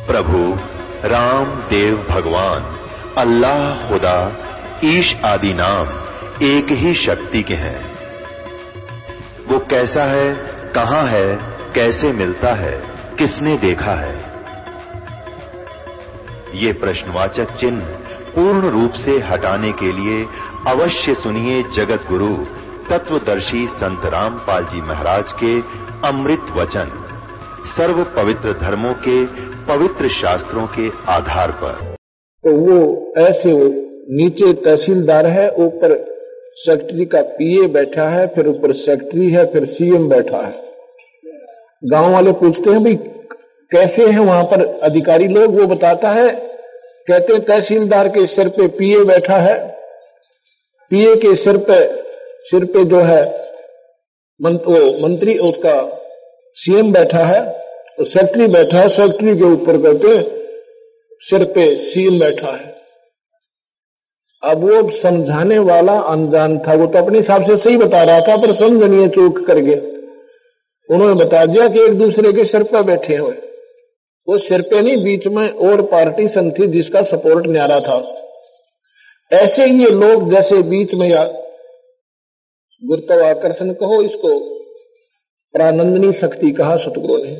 प्रभु राम देव भगवान अल्लाह खुदा ईश आदि नाम एक ही शक्ति के हैं। वो कैसा है, कहां है, कैसे मिलता है, किसने देखा है? ये प्रश्नवाचक चिन्ह पूर्ण रूप से हटाने के लिए अवश्य सुनिए जगत गुरु तत्वदर्शी संत रामपाल जी महाराज के अमृत वचन, सर्व पवित्र धर्मों के पवित्र शास्त्रों के आधार पर। तो वो ऐसे नीचे तहसीलदार है, ऊपर सेक्रेटरी का पीए बैठा है, फिर ऊपर सेक्रेटरी है, फिर सीएम बैठा है। गांव वाले पूछते हैं भाई कैसे हैं वहां पर अधिकारी लोग, वो बताता है, कहते हैं तहसीलदार के सिर पे पीए बैठा है, पीए के सिर पे जो है मंत्री उसका सीएम बैठा है, और सेक्रेटरी बैठा है, सेक्रेटरी के ऊपर कहते हैं सिर पे सीएम बैठा है। अब वो समझाने वाला अनजान था, वो तो अपने हिसाब से सही बता रहा था, पर समझनिए चूक कर गए। उन्होंने बता दिया कि एक दूसरे के सिर पर बैठे हुए। वो सिर पे नहीं, बीच में और पार्टी सन थी जिसका सपोर्ट न्यारा था। ऐसे ही ये लोग जैसे बीच में, या गुरुत्वाकर्षण कहो, इसको प्रानंदनी शक्ति कहा सतगुरु ने,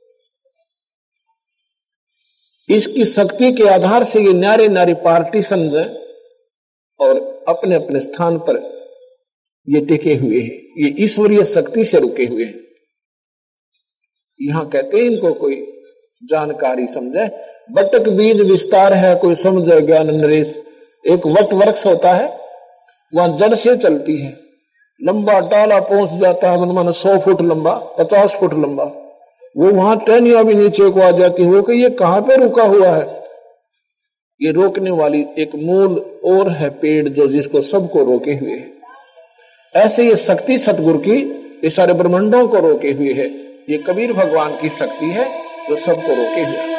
इसकी शक्ति के आधार से ये न्यारे न्यारे पार्टी समझे और अपने अपने स्थान पर ये टिके हुए हैं। ये ईश्वरीय शक्ति से रुके हुए हैं। यहां कहते हैं इनको कोई जानकारी समझे, बटक बीज विस्तार है, कोई समझे ज्ञान नरेश। एक वट वृक्ष होता है, वहां जड़ से चलती है, लंबा डाला पहुंच जाता है, मन 100 फुट लंबा, 50 फुट लंबा। वो वहां टहनियां भी नीचे को आ जाती है। वो कि ये कहां पे रुका हुआ है? ये रोकने वाली एक मूल और है पेड़ जो जिसको सबको रोके हुए है। ऐसे ये शक्ति सतगुरु की इस सारे ब्रह्मांडों को रोके हुए है। ये कबीर भगवान की शक्ति है जो सबको रोके हुए है।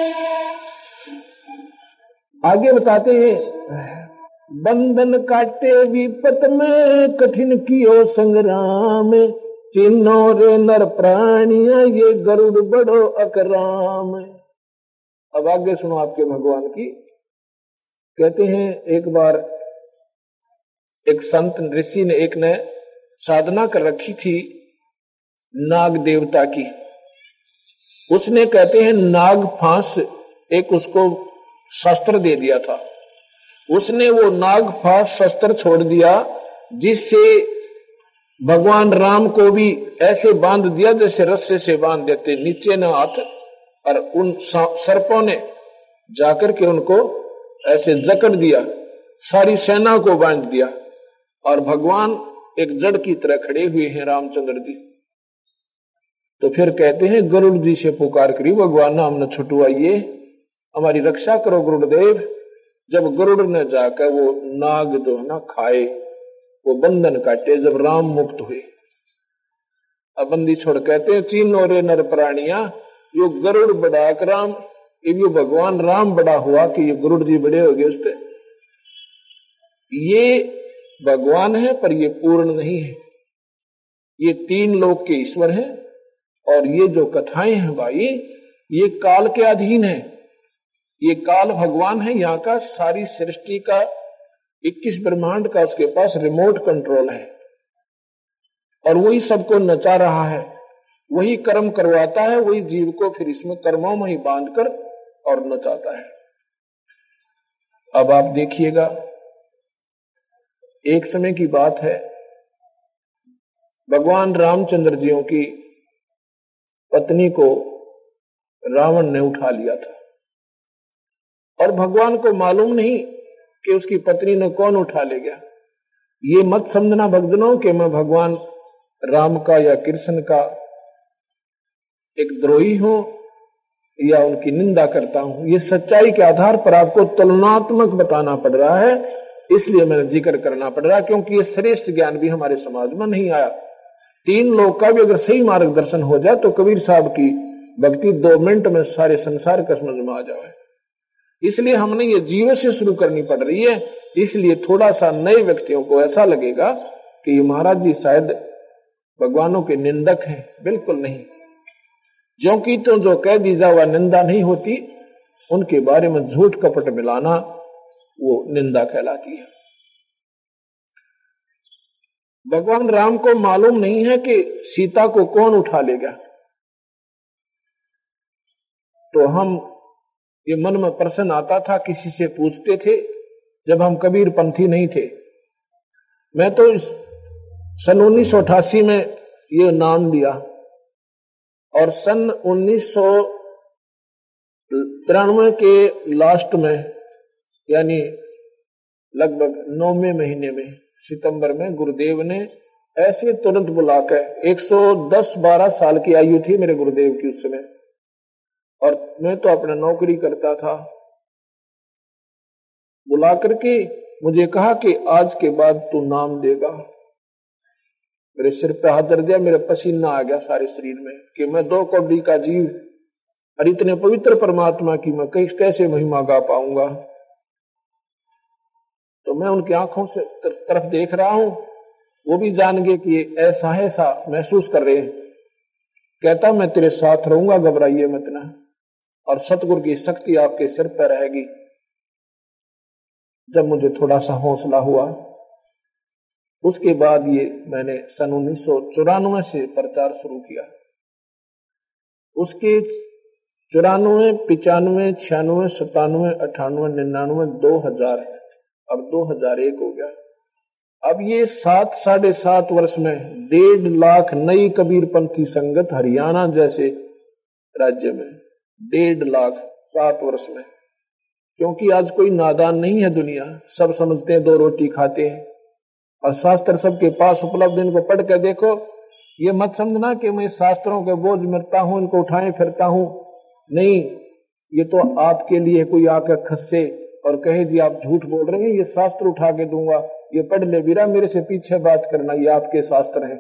आगे बताते हैं, बंधन काटे विपत में, कठिन कियो संग्राम, चिन्नो रे नर प्राणिया, ये गरुड़ बड़ो अकराम। अब आगे सुनो आपके भगवान की। कहते हैं एक बार एक संत ऋषि ने एक ने साधना कर रखी थी नाग देवता की। उसने कहते हैं नाग फांस एक उसको शस्त्र दे दिया था। उसने वो नाग फांस शस्त्र छोड़ दिया, जिससे भगवान राम को भी ऐसे बांध दिया जैसे रस्से से बांध देते, नीचे न हाथ, और उन सर्पों ने जाकर के उनको ऐसे जकड़ दिया, सारी सेना को बांध दिया, और भगवान एक जड़ की तरह खड़े हुए हैं रामचंद्र जी। तो फिर कहते हैं गरुड़ जी से पुकार करी, भगवान नाम न छुटवाइए, हमारी रक्षा करो गुरुदेव। जब गरुड़ ने जाकर वो नाग जो है ना खाए, वो बंधन काटे, जब राम मुक्त हुए, अब बंदी छोड़, कहते हैं चीनो रे नर प्राणिया, यो गरुड़ बड़ा राम, ये भगवान राम बड़ा हुआ कि ये गरुड़ जी बड़े हो गए उससे। ये भगवान है पर ये पूर्ण नहीं है। ये 3 लोक के ईश्वर है, और ये जो कथाएं हैं भाई, ये काल के अधीन है। ये काल भगवान है, यहाँ का सारी सृष्टि का 21 ब्रह्मांड का उसके पास रिमोट कंट्रोल है, और वही सबको नचा रहा है, वही कर्म करवाता है, वही जीव को फिर इसमें कर्मों में ही बांधकर और नचाता है। अब आप देखिएगा, एक समय की बात है, भगवान रामचंद्र जियों की पत्नी को रावण ने उठा लिया था, और भगवान को मालूम नहीं कि उसकी पत्नी ने कौन उठा ले गया। ये मत समझना भक्तजनों कि मैं भगवान राम का या कृष्ण का एक द्रोही हूं या उनकी निंदा करता हूं। ये सच्चाई के आधार पर आपको तुलनात्मक बताना पड़ रहा है, इसलिए मैंने जिक्र करना पड़ रहा है, क्योंकि ये श्रेष्ठ ज्ञान भी हमारे समाज में नहीं आया। 3 लोग का भी अगर सही मार्गदर्शन हो जाए तो कबीर साहब की भक्ति 2 मिनट में सारे संसार का समझ में आ जाए। इसलिए हमने ये जीव से शुरू करनी पड़ रही है। इसलिए थोड़ा सा नए व्यक्तियों को ऐसा लगेगा कि ये महाराज जी शायद भगवानों के निंदक हैं। बिल्कुल नहीं, क्योंकि तो जो कह दी जाए वह निंदा नहीं होती, उनके बारे में झूठ कपट मिलाना वो निंदा कहलाती है। भगवान राम को मालूम नहीं है कि सीता को कौन उठा लेगा, तो हम ये मन में प्रश्न आता था, किसी से पूछते थे जब हम कबीर पंथी नहीं थे। मैं तो इस सन 1988 में ये नाम लिया और सन 1993 के लास्ट में यानी लगभग 9वें महीने में सितंबर में गुरुदेव ने ऐसे तुरंत बुलाकर 110-12 साल की आयु थी मेरे गुरुदेव की उस समय, और मैं तो अपना नौकरी करता था। बुला करके मुझे कहा कि आज के बाद तू नाम देगा। मेरे सिर पे हाथ धर दिया, मेरा पसीना आ गया सारे शरीर में कि मैं 2 कौड़ी का जीव और इतने पवित्र परमात्मा की मैं कैसे महिमा गा पाऊंगा। तो मैं उनकी आंखों से तरफ देख रहा हूं, वो भी जान गए कि ऐसा है, ऐसा महसूस कर रहे हैं। कहता मैं तेरे साथ रहूंगा, घबराइए मत ना, और सतगुरु की शक्ति आपके सिर पर रहेगी। जब मुझे थोड़ा सा हौसला हुआ, उसके बाद ये मैंने सन 1994 से प्रचार शुरू किया। उसके 94, 95, 96, 97, 98, 99, 2000, अब 2001 हो गया। अब ये 7-7.5 वर्ष में 1.5 लाख नई कबीरपंथी संगत हरियाणा जैसे राज्य में 1.5 लाख 7 वर्ष में। क्योंकि आज कोई नादान नहीं है दुनिया, सब समझते हैं 2 रोटी खाते हैं और शास्त्र सबके पास उपलब्ध। इनको पढ़ के देखो, ये मत समझना कि मैं शास्त्रों के बोझ मिटता हूं, इनको उठाए फिरता हूं, नहीं। ये तो आपके लिए कोई आकर खस्से और कहे जी आप झूठ बोल रहे हैं, ये शास्त्र उठा के दूंगा, ये पढ़ ले बीरा, मेरे से पीछे बात करना, ये आपके शास्त्र हैं।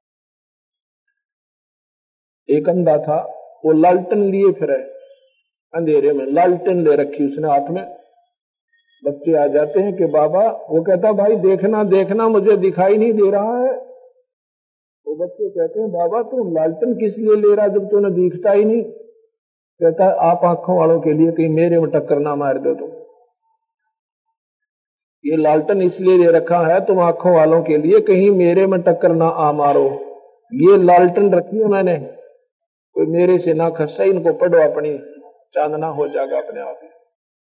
एक अंधा था, वो लालटन लिए फिरे, अंधेरे में लालटेन ले रखी उसने हाथ में। बच्चे आ जाते हैं कि बाबा, वो कहता भाई देखना देखना मुझे दिखाई नहीं दे रहा है। वो बच्चे कहते हैं बाबा तू लालटेन किस लिए ले रहा जब तुम्हें दिखता ही नहीं। कहता आप आंखों वालों के लिए, कहीं मेरे में टक्कर ना मार दो तुम। ये लालटेन इसलिए ले रखा है तुम आंखों वालों के लिए, कहीं मेरे में टक्कर ना आ मारो। ये लालटेन रखी है मैंने, कोई मेरे से ना खस्सा, इनको पढ़ो, अपनी चांदना हो जाएगा अपने आप ही।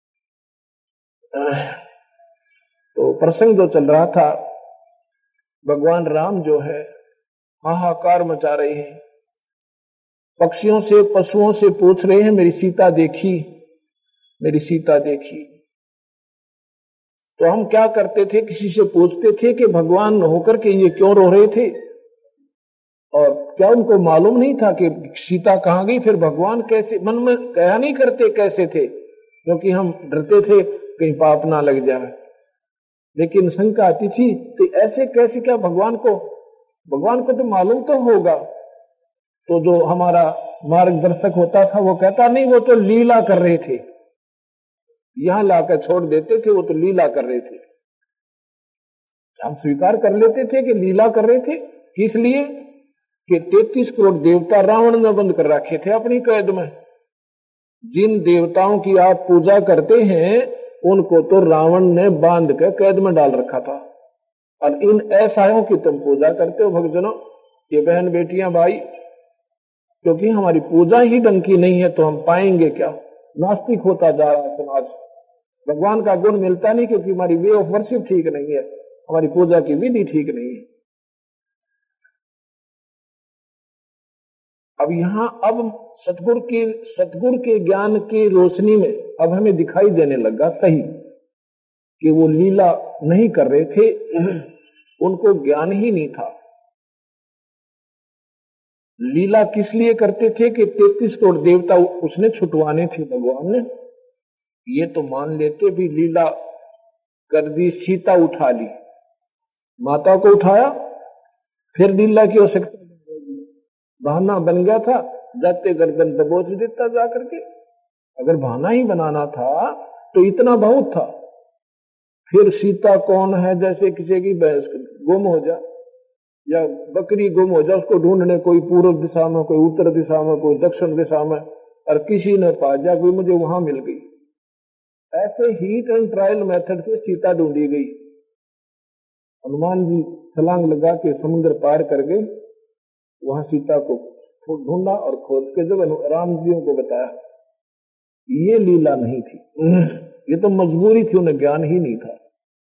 तो प्रसंग जो चल रहा था, भगवान राम जो है हाहाकार मचा रहे हैं, पक्षियों से पशुओं से पूछ रहे हैं मेरी सीता देखी, मेरी सीता देखी। तो हम क्या करते थे, किसी से पूछते थे कि भगवान होकर के ये क्यों रो रहे थे, और क्या उनको मालूम नहीं था कि सीता कहां गई। फिर भगवान कैसे, मन में कहा नहीं करते कैसे थे, क्योंकि हम डरते थे कहीं पाप ना लग जाए। लेकिन शंका आती थी तो ऐसे कैसे, क्या भगवान को तो मालूम तो होगा। तो जो हमारा मार्गदर्शक होता था वो कहता नहीं, वो तो लीला कर रहे थे, यहां लाकर छोड़ देते थे, वो तो लीला कर रहे थे। हम स्वीकार कर लेते थे कि लीला कर रहे थे। किस लिए कि 33 करोड़ देवता रावण ने बंद कर रखे थे अपनी कैद में। जिन देवताओं की आप पूजा करते हैं उनको तो रावण ने बांध कर कैद में डाल रखा था, और इन ऐसायों की तुम पूजा करते हो। भक्तजनों, ये बहन बेटियां भाई, क्योंकि हमारी पूजा ही ढंग की नहीं है तो हम पाएंगे क्या। नास्तिक होता जा रहा है समाज, भगवान का गुण मिलता नहीं, क्योंकि हमारी वे ऑफ वर्शिप ठीक नहीं है, हमारी पूजा की विधि ठीक नहीं है। अब यहां सतगुरु के ज्ञान की रोशनी में अब हमें दिखाई देने लगा सही कि वो लीला नहीं कर रहे थे, उनको ज्ञान ही नहीं था। लीला किस लिए करते थे कि 33 करोड़ देवता उसने छुटवाने थे भगवान ने। ये तो मान लेते भी लीला कर दी, सीता उठा ली, माता को उठाया, फिर लीला की आवश्यकता बहाना बन गया था, जाते गर्दन दबोच देता जाकर के। अगर बहाना ही बनाना था तो इतना बहुत था। फिर सीता कौन है, जैसे किसी की भैंस गुम हो जा या बकरी गुम हो जा, उसको ढूंढने कोई पूर्व दिशा में, कोई उत्तर दिशा में, कोई दक्षिण दिशा में, और किसी ने पा जा कोई मुझे वहां मिल गई। ऐसे हीट एंड ट्रायल मेथड से सीता ढूंढी गई। हनुमान जी छलांग लगा के समुद्र पार कर गए, वहां सीता को ढूंढा और खोज के जब राम जी को बताया। ये लीला नहीं थी, ये तो मजबूरी थी, उन्हें ज्ञान ही नहीं था।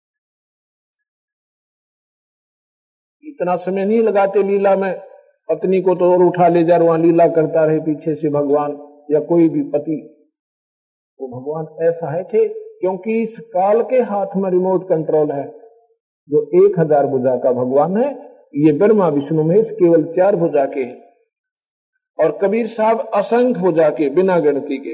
इतना समय नहीं लगाते लीला में, पत्नी को तो और उठा ले जा, वहां लीला करता रहे पीछे से भगवान या कोई भी पति। वो भगवान ऐसा है थे क्योंकि इस काल के हाथ में रिमोट कंट्रोल है। जो 1000 भुजा का भगवान है, ये ब्रह्मा विष्णु महेश केवल 4 भुजा के हैं, और कबीर साहब असंख्य भुजा के, बिना गिनती के।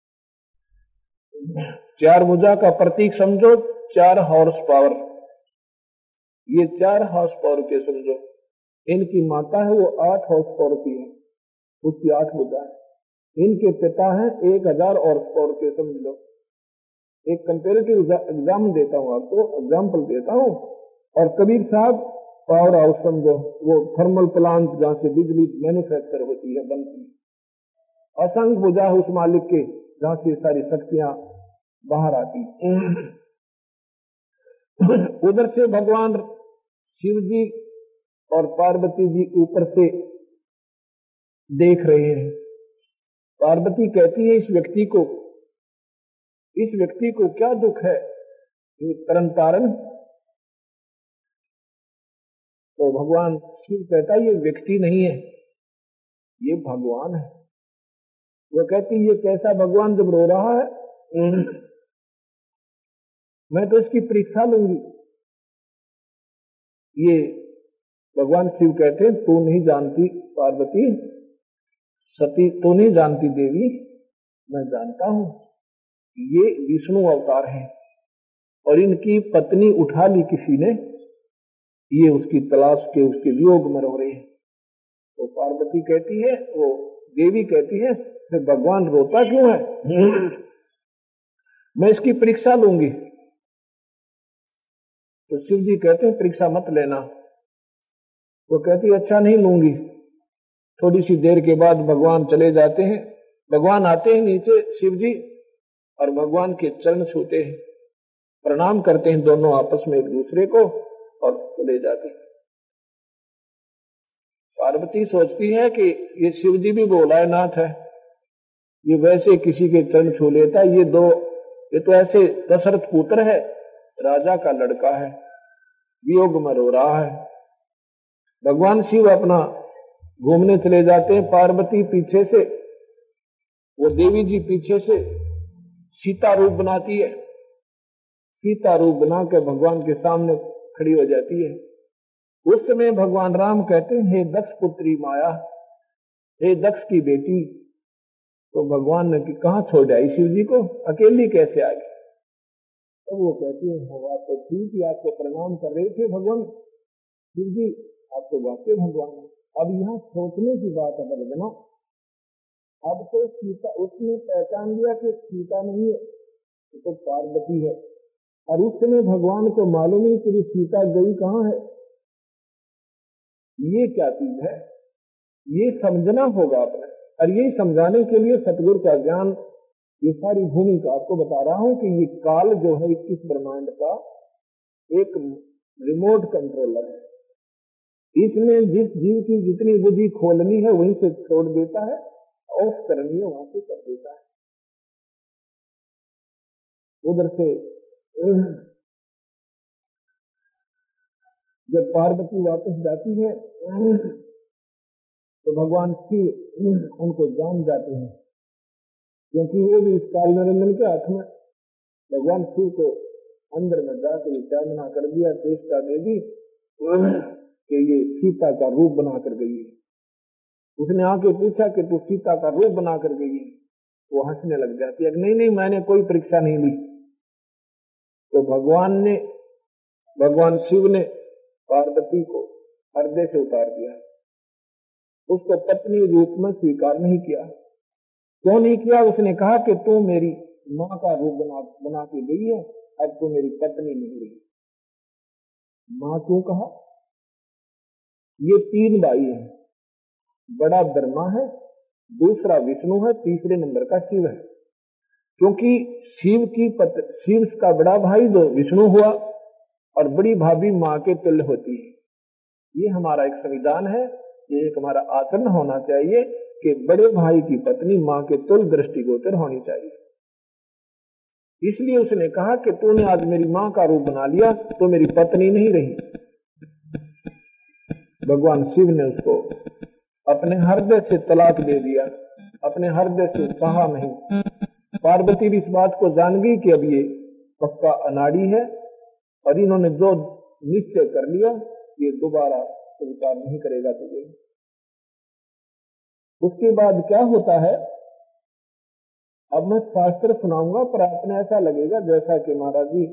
4 भुजा का प्रतीक समझो 4 हॉर्स पावर, ये 4 हॉर्स पावर के समझो। इनकी माता है वो 8 हॉर्स पावर की है, उसकी 8 भुजा है। इनके पिता है 1000 हॉर्स पावर के, समझ लो। एक कंपेरेटिव एग्जाम देता हूं आपको, एग्जाम्पल देता हूं। और कबीर साहब पावर हाउस समझो, वो थर्मल प्लांट जहां से बिजली मैन्युफैक्चर होती है, बनती है। असंख्य भुजा है उस मालिक के, जहां से सारी शक्तियां बाहर आती। उधर से भगवान शिव जी और पार्वती जी ऊपर से देख रहे हैं। पार्वती कहती है इस व्यक्ति को क्या दुख है, ये तरन तारन। तो भगवान शिव कहता है ये व्यक्ति नहीं है, ये भगवान है। वो कहती ये कैसा भगवान जब रो रहा है, मैं तो इसकी परीक्षा लूंगी। ये भगवान शिव कहते हैं तू नहीं जानती पार्वती, सती तू नहीं जानती देवी, मैं जानता हूं। ये विष्णु अवतार हैं और इनकी पत्नी उठा ली किसी ने, ये उसकी तलाश के उसके वियोग में रो रहे हैं। तो पार्वती कहती है, वो देवी कहती है फिर भगवान रोता क्यों है, मैं इसकी परीक्षा लूंगी। तो शिव जी कहते हैं परीक्षा मत लेना। वो कहती अच्छा नहीं लूंगी। थोड़ी सी देर के बाद भगवान चले जाते हैं। भगवान आते हैं नीचे शिव जी, और भगवान के चरण छूते हैं, प्रणाम करते हैं दोनों आपस में एक दूसरे को, और चले जाते हैं। पार्वती सोचती है कि ये शिव जी भी भोलानाथ है, ये वैसे किसी के चरण छू लेता। ये तो ऐसे दशरथ पुत्र है, राजा का लड़का है, वियोग में रो रहा है। भगवान शिव अपना घूमने चले जाते हैं। पार्वती पीछे से, वो देवी जी पीछे से सीता रूप बनाती है। सीता रूप बना के भगवान के सामने खड़ी हो जाती है। उस समय भगवान राम कहते हैं हे दक्ष पुत्री माया, हे दक्ष की बेटी। तो भगवान ने कि कहां छोड़ आई शिव जी को, अकेली कैसे आ गई। तो वो कहती है आप तो ठीक ही आपको प्रणाम कर रहे थे भगवान शिव जी, आप तो वाकई भगवान है। अब यहाँ सोचने की बात है बना, अब तो सीता, उसने पहचान लिया कि सीता नहीं है, तो पार्वती है। और उस समय भगवान को मालूम नहीं कि सीता गई कहां है। ये क्या चीज है, ये समझना होगा अपने। और यही समझाने के लिए सतगुरु का ज्ञान, ये सारी भूमिका आपको बता रहा हूं कि ये काल जो है 21 ब्रह्मांड का एक रिमोट कंट्रोलर है। इसमें जिस जीव की जितनी बुद्धि खोलनी है वहीं से छोड़ देता है, ऑफ करनी है वहां से कर देता है। उधर से जब पार्वती वापस जाती है तो भगवान शिव उनको जान जाते हैं, क्योंकि वो भी इस काल निरंजन के हाथ में। भगवान शिव को अंदर में जाकर विचारणा कर दिया, चेष्टा दे दी कि ये सीता का रूप बनाकर गई है। उसने आके पूछा कि तू सीता का रूप बनाकर गई है। वो हंसने लग जाती है, नहीं मैंने कोई परीक्षा नहीं ली। तो भगवान शिव ने पार्वती को पर्दे से उतार दिया, उसको पत्नी रूप में स्वीकार नहीं किया। क्यों नहीं किया, उसने कहा कि तू मेरी मां का रूप बना के गई है, अब तू मेरी पत्नी नहीं रही। मां क्यों कहा, ये 3 भाई हैं, बड़ा ब्रह्मा है, दूसरा विष्णु है, तीसरे नंबर का शिव है। क्योंकि शिव का बड़ा भाई जो विष्णु हुआ और बड़ी भाभी माँ के तुल्य होती है। ये हमारा एक संविधान है, ये एक हमारा आचरण होना चाहिए कि बड़े भाई की पत्नी माँ के तुल्य दृष्टिगोचर होनी चाहिए। इसलिए उसने कहा कि तूने आज मेरी माँ का रूप बना लिया तो मेरी पत्नी नहीं रही। भगवान शिव ने उसको अपने हृदय से तलाक दे दिया, अपने हृदय से कहा नहीं। पार्वती भी इस बात को जान गई कि अब ये पक्का अनाड़ी है और इन्होंने जो निश्चय कर लिया ये दोबारा स्वीकार नहीं करेगा तुझे। उसके बाद क्या होता है, अब मैं शास्त्र सुनाऊंगा पर आपने ऐसा लगेगा जैसा कि महाराज जी,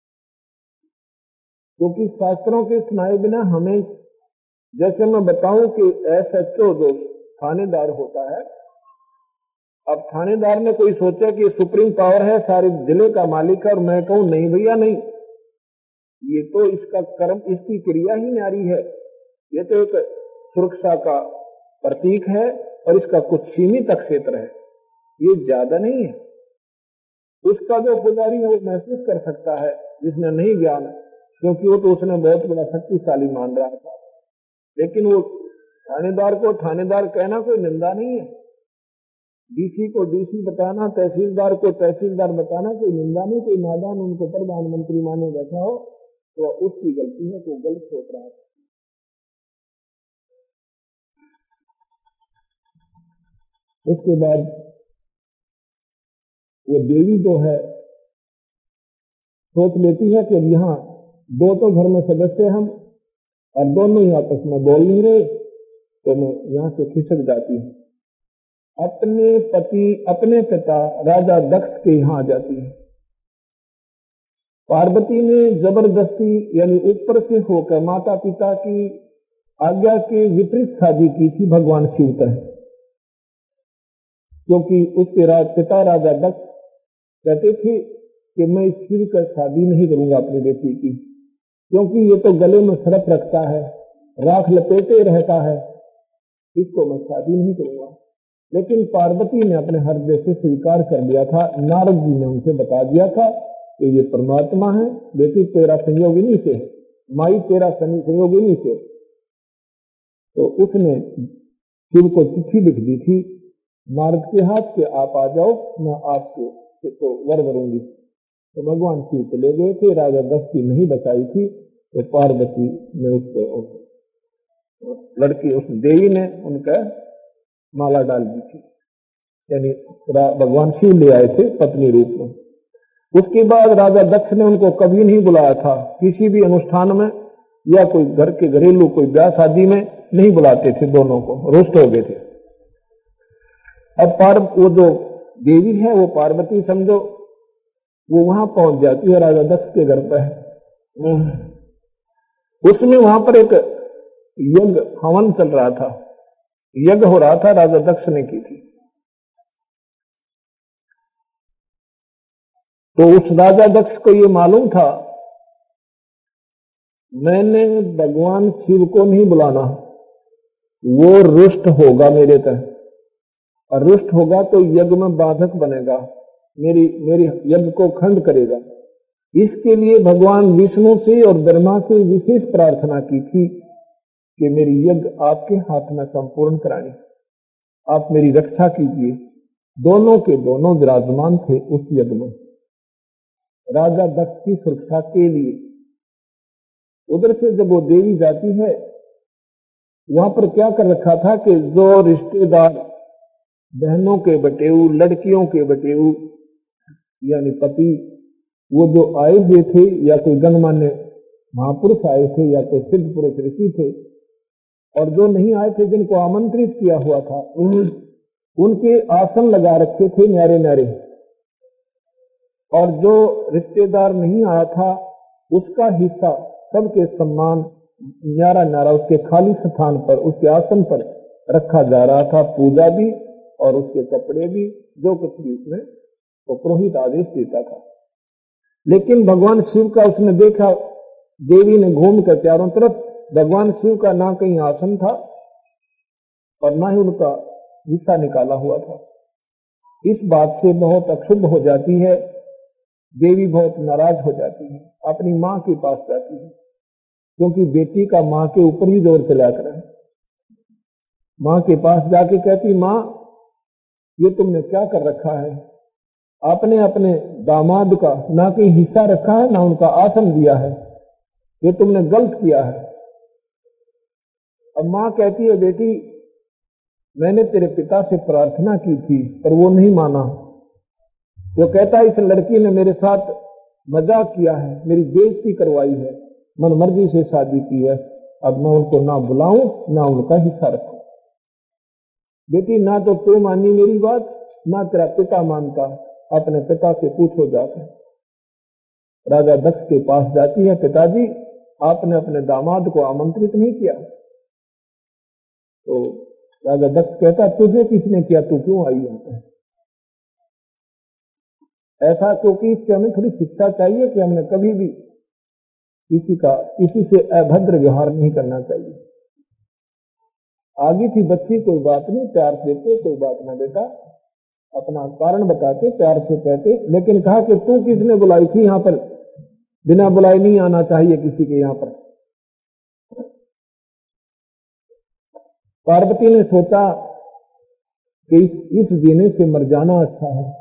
क्योंकि शास्त्रों के सुनाए बिना हमें, जैसे मैं बताऊं कि एसएचओ जो थानेदार होता है, अब थानेदार ने कोई सोचा कि सुप्रीम पावर है, सारे जिले का मालिक है, और मैं कहूं नहीं भैया नहीं, ये तो इसका कर्म, इसकी क्रिया ही न्यारी है, ये तो एक सुरक्षा का प्रतीक है और इसका कुछ सीमित क्षेत्र है, ये ज्यादा नहीं है। उसका जो पुजारी है वो महसूस कर सकता है जिसने नहीं ज्ञान, क्योंकि वो तो उसने बहुत बड़ा शक्तिशाली मान रहा था। लेकिन वो थानेदार को थानेदार कहना कोई निंदा नहीं है, डीसी को डीसी बताना, तहसीलदार को तहसीलदार बताना कोई निंदा नहीं। कोई नादान उनको प्रधानमंत्री माने बैठा हो तो उसकी गलती है, तो गलत सोच रहा है। उसके बाद वो देवी जो है सोच लेती है कि यहाँ दो तो घर में सदस्य हम और दोनों ही आपस में बोल नहीं रहे, तो मैं यहाँ से खिसक जाती हूँ। अपने पति, अपने पिता राजा दक्ष के यहाँ आ जाती है। पार्वती ने जबरदस्ती यानी ऊपर से होकर माता पिता की आज्ञा के विपरीत शादी की थी भगवान शिव तक, क्योंकि उसके पिता राजा दक्ष कहते थे कि मैं शिव का शादी नहीं करूंगा अपनी बेटी की, क्योंकि ये तो गले में सर्प रखता है, राख लपेटे रहता है, इसको मैं शादी नहीं करूंगा। लेकिन पार्वती ने अपने हृदय से स्वीकार कर लिया था। नारद जी ने उनसे बता दिया था कि ये परमात्मा है, बेटी तेरा संयोगिनी से है, माई तेरा संयोगिनी से। तो उसने शिव को चिट्ठी लिख दी थी नारद के हाथ के, आप आ जाओ, मैं आपको तो वर करूंगी। तो भगवान शिव चले गए थे, राजा दक्ष की नहीं बचाई थी, तो पार्वती ने उसको लड़की, उस देवी ने उनका माला डाल दी थी, यानी भगवान शिव ले आए थे पत्नी रूप में। उसके बाद राजा दक्ष ने उनको कभी नहीं बुलाया था, किसी भी अनुष्ठान में या कोई घर के घरेलू कोई ब्याह शादी में नहीं बुलाते थे, दोनों को रुष्ट हो गए थे। अब वो जो देवी है वो पार्वती समझो, वो वहां पहुंच जाती है राजा दक्ष के घर पर। उसमें वहां पर एक यज्ञ हवन चल रहा था, यज्ञ हो रहा था, राजा दक्ष ने की थी। तो उस राजा दक्ष को ये मालूम था मैंने भगवान शिव को नहीं बुलाना, वो रुष्ट होगा मेरे तक, और रुष्ट होगा तो यज्ञ में बाधक बनेगा, मेरी यज्ञ को खंड करेगा। इसके लिए भगवान विष्णु से और ब्रह्मा से विशेष प्रार्थना की थी कि मेरी यज्ञ आपके हाथ में संपूर्ण करानी, आप मेरी रक्षा कीजिए। दोनों के दोनों विराजमान थे उस यज्ञ में, राजा दक्ष की सुरक्षा के लिए। उधर से जब वो देवी जाती है, वहां पर क्या कर रखा था कि जो रिश्तेदार, बहनों के बटेऊ, लड़कियों के बटेऊ यानी पति, वो जो आए हुए थे, या कोई गणमान्य महापुरुष आए थे या कोई सिद्ध पुरुष ऋषि थे, और जो नहीं आए थे जिनको आमंत्रित किया हुआ था, उनके आसन लगा रखे थे न्यारे न्यारे, और जो रिश्तेदार नहीं आया था उसका हिस्सा सबके सम्मान न्यारा न्यारा उसके खाली स्थान पर, उसके आसन पर रखा जा रहा था। पूजा भी और उसके कपड़े भी, जो कुछ भी उसमें तो पुरोहित आदेश देता था। लेकिन भगवान शिव का उसने देखा, देवी ने घूमकर चारों तरफ, भगवान शिव का ना कहीं आसन था और ना ही उनका हिस्सा निकाला हुआ था। इस बात से बहुत अक्षुब्ध हो जाती है। देवी बहुत नाराज हो जाती है, अपनी मां के पास जाती है, क्योंकि बेटी का मां के ऊपर ही जोर चला कर है। मां के पास जाके कहती, मां ये तुमने क्या कर रखा है? आपने अपने दामाद का ना कोई हिस्सा रखा है, ना उनका आसन दिया है, ये तुमने गलत किया है। अब मां कहती है, बेटी मैंने तेरे पिता से प्रार्थना की थी पर वो नहीं माना। वो कहता है इस लड़की ने मेरे साथ मजाक किया है, मेरी बेइज्जती करवाई है, मनमर्जी से शादी की है, अब मैं उनको ना बुलाऊं ना उनका हिस्सा रखूं। बेटी ना तो तू मानी मेरी बात, ना तेरा पिता मानता, अपने पिता से पूछो जाकर। राजा दक्ष के पास जाती है, पिताजी आपने अपने दामाद को आमंत्रित नहीं किया। तो राजा दक्ष कहता, तुझे किसने किया, तू क्यों आई है? ऐसा क्योंकि इससे हमें थोड़ी शिक्षा चाहिए कि हमने कभी भी किसी से अभद्र व्यवहार नहीं करना चाहिए। आगे थी बच्ची, कोई बात नहीं, प्यार देते, कोई बात ना बेटा, अपना कारण बताते, प्यार से कहते। लेकिन कहा कि तू किसने बुलाई थी यहां पर? बिना बुलाई नहीं आना चाहिए किसी के यहां पर। पार्वती ने सोचा कि इस जीने से मर जाना अच्छा है।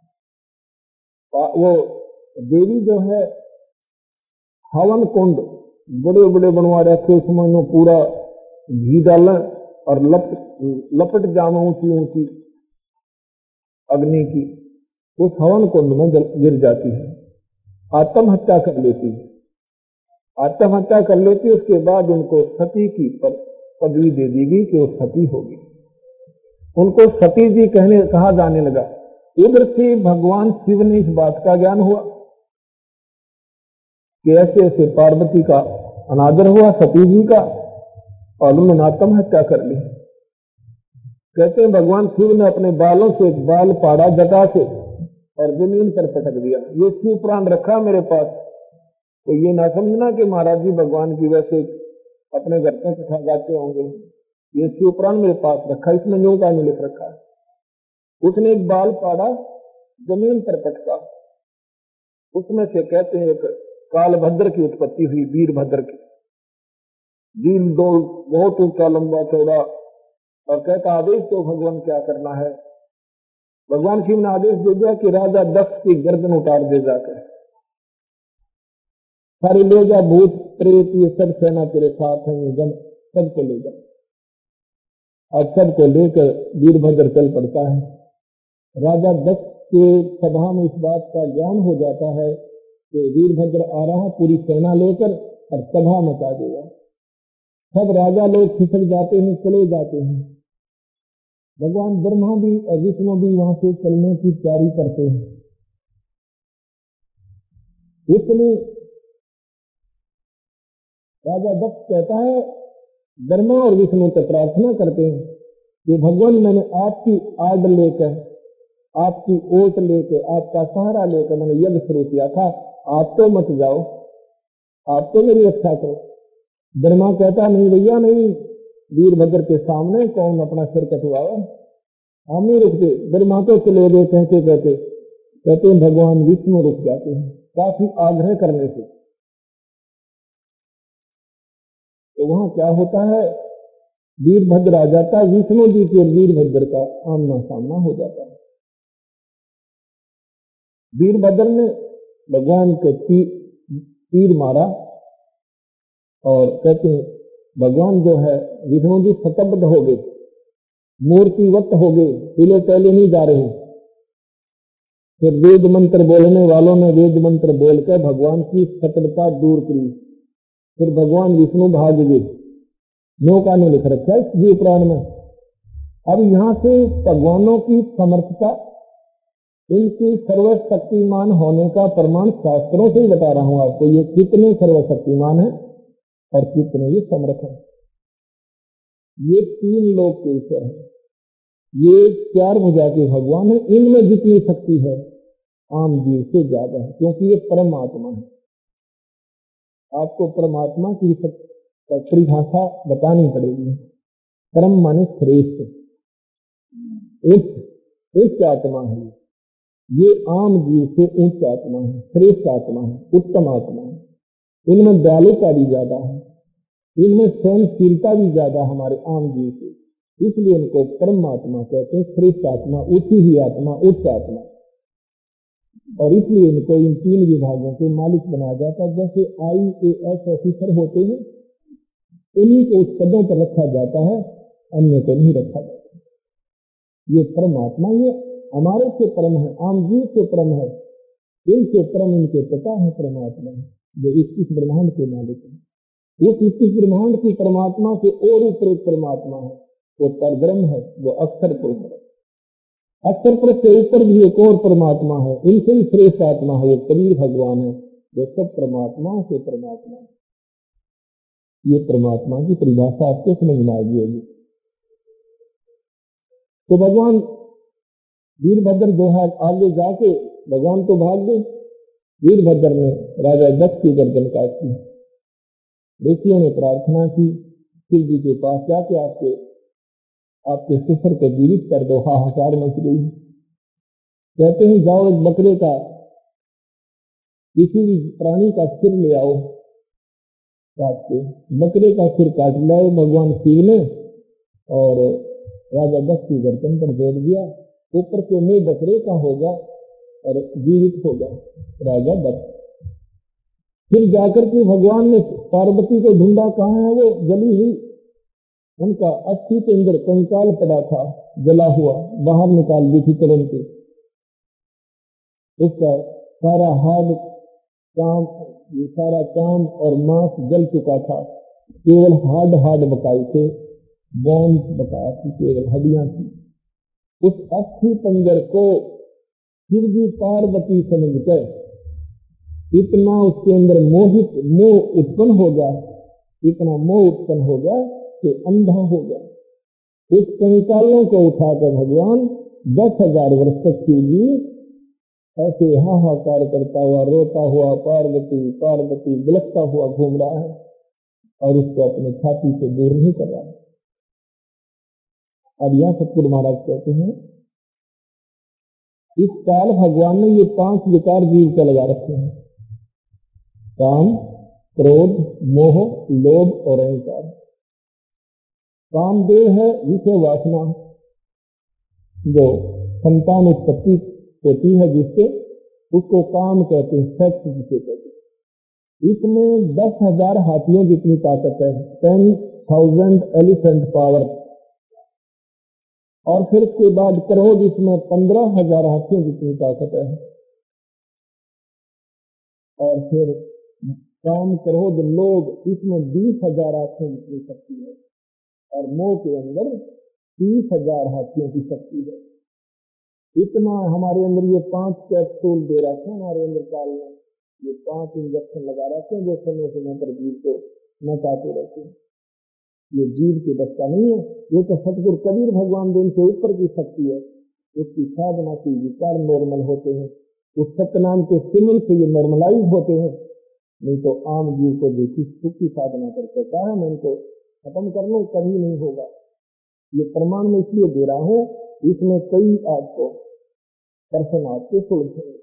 वो देवी जो है हवन कुंड बड़े बड़े बनवा रखे, उसमें पूरा घी डालें और लपट जाना ऊंची ऊंची अग्नि की, उस हवन कुंड में गिर जाती है, आत्महत्या कर लेती है। आत्महत्या कर लेती, उसके बाद उनको सती की पदवी दे दी गई कि वो सती होगी। उनको सती जी कहा जाने लगा। इधर से भगवान शिव ने इस बात का ज्ञान हुआ कि ऐसे ऐसे पार्वती का अनादर हुआ सती जी का, और उन्होंने आत्महत्या कर ली। कहते हैं भगवान शिव ने अपने बालों से एक बाल पाड़ा जटा से और जमीन पर पटक दिया। ये शिव प्राण रखा मेरे पास, तो ये ना समझना कि महाराज जी भगवान की वैसे अपने घर पे कथा गाते होंगे। ये शिव प्राण मेरे पास रखा, इसमें न्यू का लिख रखा है। उसने एक बाल पाड़ा, जमीन पर पटका, उसमें से कहते हैं एक कालभद्र की उत्पत्ति हुई, वीरभद्र की। वीर दो बहुत ऊंचा लंबा चौड़ा, और कहता आदेश तो भगवान क्या करना है। भगवान शिव ने आदेश दे दिया कि राजा दक्ष की गर्दन उतार दे जाकर, सारे ले जा, भूत प्रेत ये सब सेना तेरे साथ है, ये जन सबको ले जा। और सबको लेकर वीरभद्र चल पड़ता है। राजा दक्ष के सभा में इस बात का ज्ञान हो जाता है कि वीरभद्र आ रहा है पूरी सेना लेकर और सभा मचा देगा। सब राजा लोग खिसक जाते हैं, चले जाते हैं। भगवान ब्रह्मा भी और विष्णु भी वहां से चलने की तैयारी करते हैं। इसलिए राजा दक्ष कहता है, ब्रह्मा और विष्णु से प्रार्थना करते हैं कि भगवान मैंने आपकी आड़ लेकर, आपकी ओट लेकर, आपका सहारा लेकर मैंने यज्ञ शुरू किया था, आप तो मत जाओ, आप तो मेरी रक्षा करो। ब्रह्मा कहता नहीं भैया नहीं, वीरभद्र के सामने कौन अपना सिर कटवाए, हम नहीं रुकते। ब्रह्मा तो चले गए कहते हैं भगवान विष्णु रुक जाते हैं काफी आग्रह करने से। तो वहां क्या होता है, वीरभद्र आ जाता है, विष्णु जी के वीरभद्र का आमना सामना हो जाता है। वीरभद्र ने भगवान के तीर मारा और कहते हैं भगवान जो है विष्णु जी स्तब्ध हो गए, मूर्तिवत हो गए, पीले पहले नहीं जा रहे। फिर वेद मंत्र बोलने वालों ने वेद मंत्र बोलकर भगवान की स्तब्धता दूर की। फिर भगवान विष्णु भाग गए, नौका ने लिख रखा है जीव पुराण में। अब यहां से भगवानों की समर्थता, इनकी सर्वशक्तिमान होने का प्रमाण शास्त्रों से ही बता रहा हूं आपको। ये कितने सर्वशक्तिमान है और कितने ये समर्थ है। ये तीन लोग के ईश्वर है, ये चार भुजा के भगवान है। इनमें जितनी शक्ति है आम जीव से ज्यादा है, क्योंकि ये परमात्मा है। आपको परमात्मा की परिभाषा बतानी पड़ेगी। परम माने श्रेष्ठ, उच्च आत्मा है। ये आम जीव से उच्च आत्मा है, श्रेष्ठ आत्मा है, उत्तम आत्मा है। इनमें दयालुता भी ज्यादा है, इनमें सहनशीलता भी ज्यादा हमारे आम जीव से, इसलिए इनको परमात्मा कहते हैं, श्रेष्ठ आत्मा, ऊंची ही आत्मा, उच्च आत्मा। और इसलिए इनको इन 3 विभागों के मालिक बनाया जाता है। जैसे IAS ऑफिसर होते हैं, इन्हीं को उस पदों पर रखा जाता है, अन्य को नहीं रखा जाता। ये परमात्मा ये हमारे से परम है, आम जीव से परम है, इनसे परम इनके पिता है परमात्मा, जो 21 ब्रह्मांड के मालिक है। वो 21 ब्रह्मांड की परमात्मा से और ऊपर एक परमात्मा है, वो परब्रह्म है, वो अक्षर पुरुष है। अक्षर पुरुष से ऊपर भी एक और परमात्मा है, इनसे भी श्रेष्ठ आत्मा है, वो कबीर भगवान है, जो सब परमात्माओं से परमात्मा है। ये परमात्मा की परिभाषा आपके समझ में आ गई होगी। तो भगवान वीरभद्र दोहा आगे जाके भगवान तो भाग गए, वीरभद्र ने राजा दक्ष की गर्दन काटी। ऋषियों ने प्रार्थना की, शिव जी के पास जाके आपके सुसर को जीवित कर दो, हाहाकार मच गई। कहते हैं जाओ एक बकरे का, किसी भी प्राणी का सिर ले आओ, काट के बकरे का सिर काट लाए भगवान शिव ने, और राजा दक्ष की गर्दन पर जोड़ दिया। ऊपर के मुंह बकरे का होगा और जीवित होगा राजा दक्ष। फिर जाकर के भगवान ने पार्वती को ढूंढा, कहाँ है वो, जली हुई, उनका अस्थि के अंदर कंकाल पड़ा था, जला हुआ, बाहर निकाल दी थी तुरंत। उसका सारा हाड काम, ये सारा काम और मांस जल चुका था, केवल हाड बकाए थे, बोन्स बकाया थी, केवल हड्डियां थी। उस अस्थि पंजर को शिव जी पार्वती समझकर इतना उसके अंदर मोह उत्पन्न हो गया, इतना मोह उत्पन्न हो गया कि अंधा हो गया। उस कंकालों को उठाकर भगवान 10,000 वर्ष तक शिव जी ऐसे हाहाकार करता हुआ, रोता हुआ, पार्वती बिलखता हुआ घूम रहा है, और उसको अपने छाती से दूर नहीं कर रहा है। अब यह सतगुरु महाराज कहते हैं, इस काल भगवान ने ये 5 विकार जीव को लगा रखे हैं, काम, क्रोध, मोह, लोभ और अहंकार। कामदेव है विषय वासना, जो संतान उत्पत्ति होती है जिससे, उसको काम कहते हैं, सेक्स जिसे कहते हैं। इसमें 10,000 हाथियों जितनी ताकत है, 10,000 एलिफेंट पावर, और फिर उसके बाद क्रोध, इसमें 15,000 हाथियों जितनी ताकत है, और फिर काम, क्रोध, लोभ, इसमें 20,000 हाथियों जितनी शक्ति है, और मोह के अंदर 30,000 हाथियों की शक्ति है। इतना हमारे अंदर ये 5 कैप्सूल दे रखे हैं, हमारे अंदर काल में ये 5 इंजेक्शन लगा रखे हैं, जो समय समय पर जीव को नचाते रहते हैं। ये जीव की दशा नहीं है, ये तो सतगुरु कबीर भगवान दिन से ऊपर की शक्ति है। उसकी साधना की विचार नॉर्मल होते हैं, उस सत्यनाम के सिमरन से ये नॉर्मलाइज होते हैं। नहीं तो आम जीव को देखी सुख की साधना करके कहा है मैं इनको खत्म कर लूं, कभी नहीं होगा। ये प्रमाण में इसलिए दे रहा हूं, इसमें कई आपको दर्शन आपके सुलझेंगे।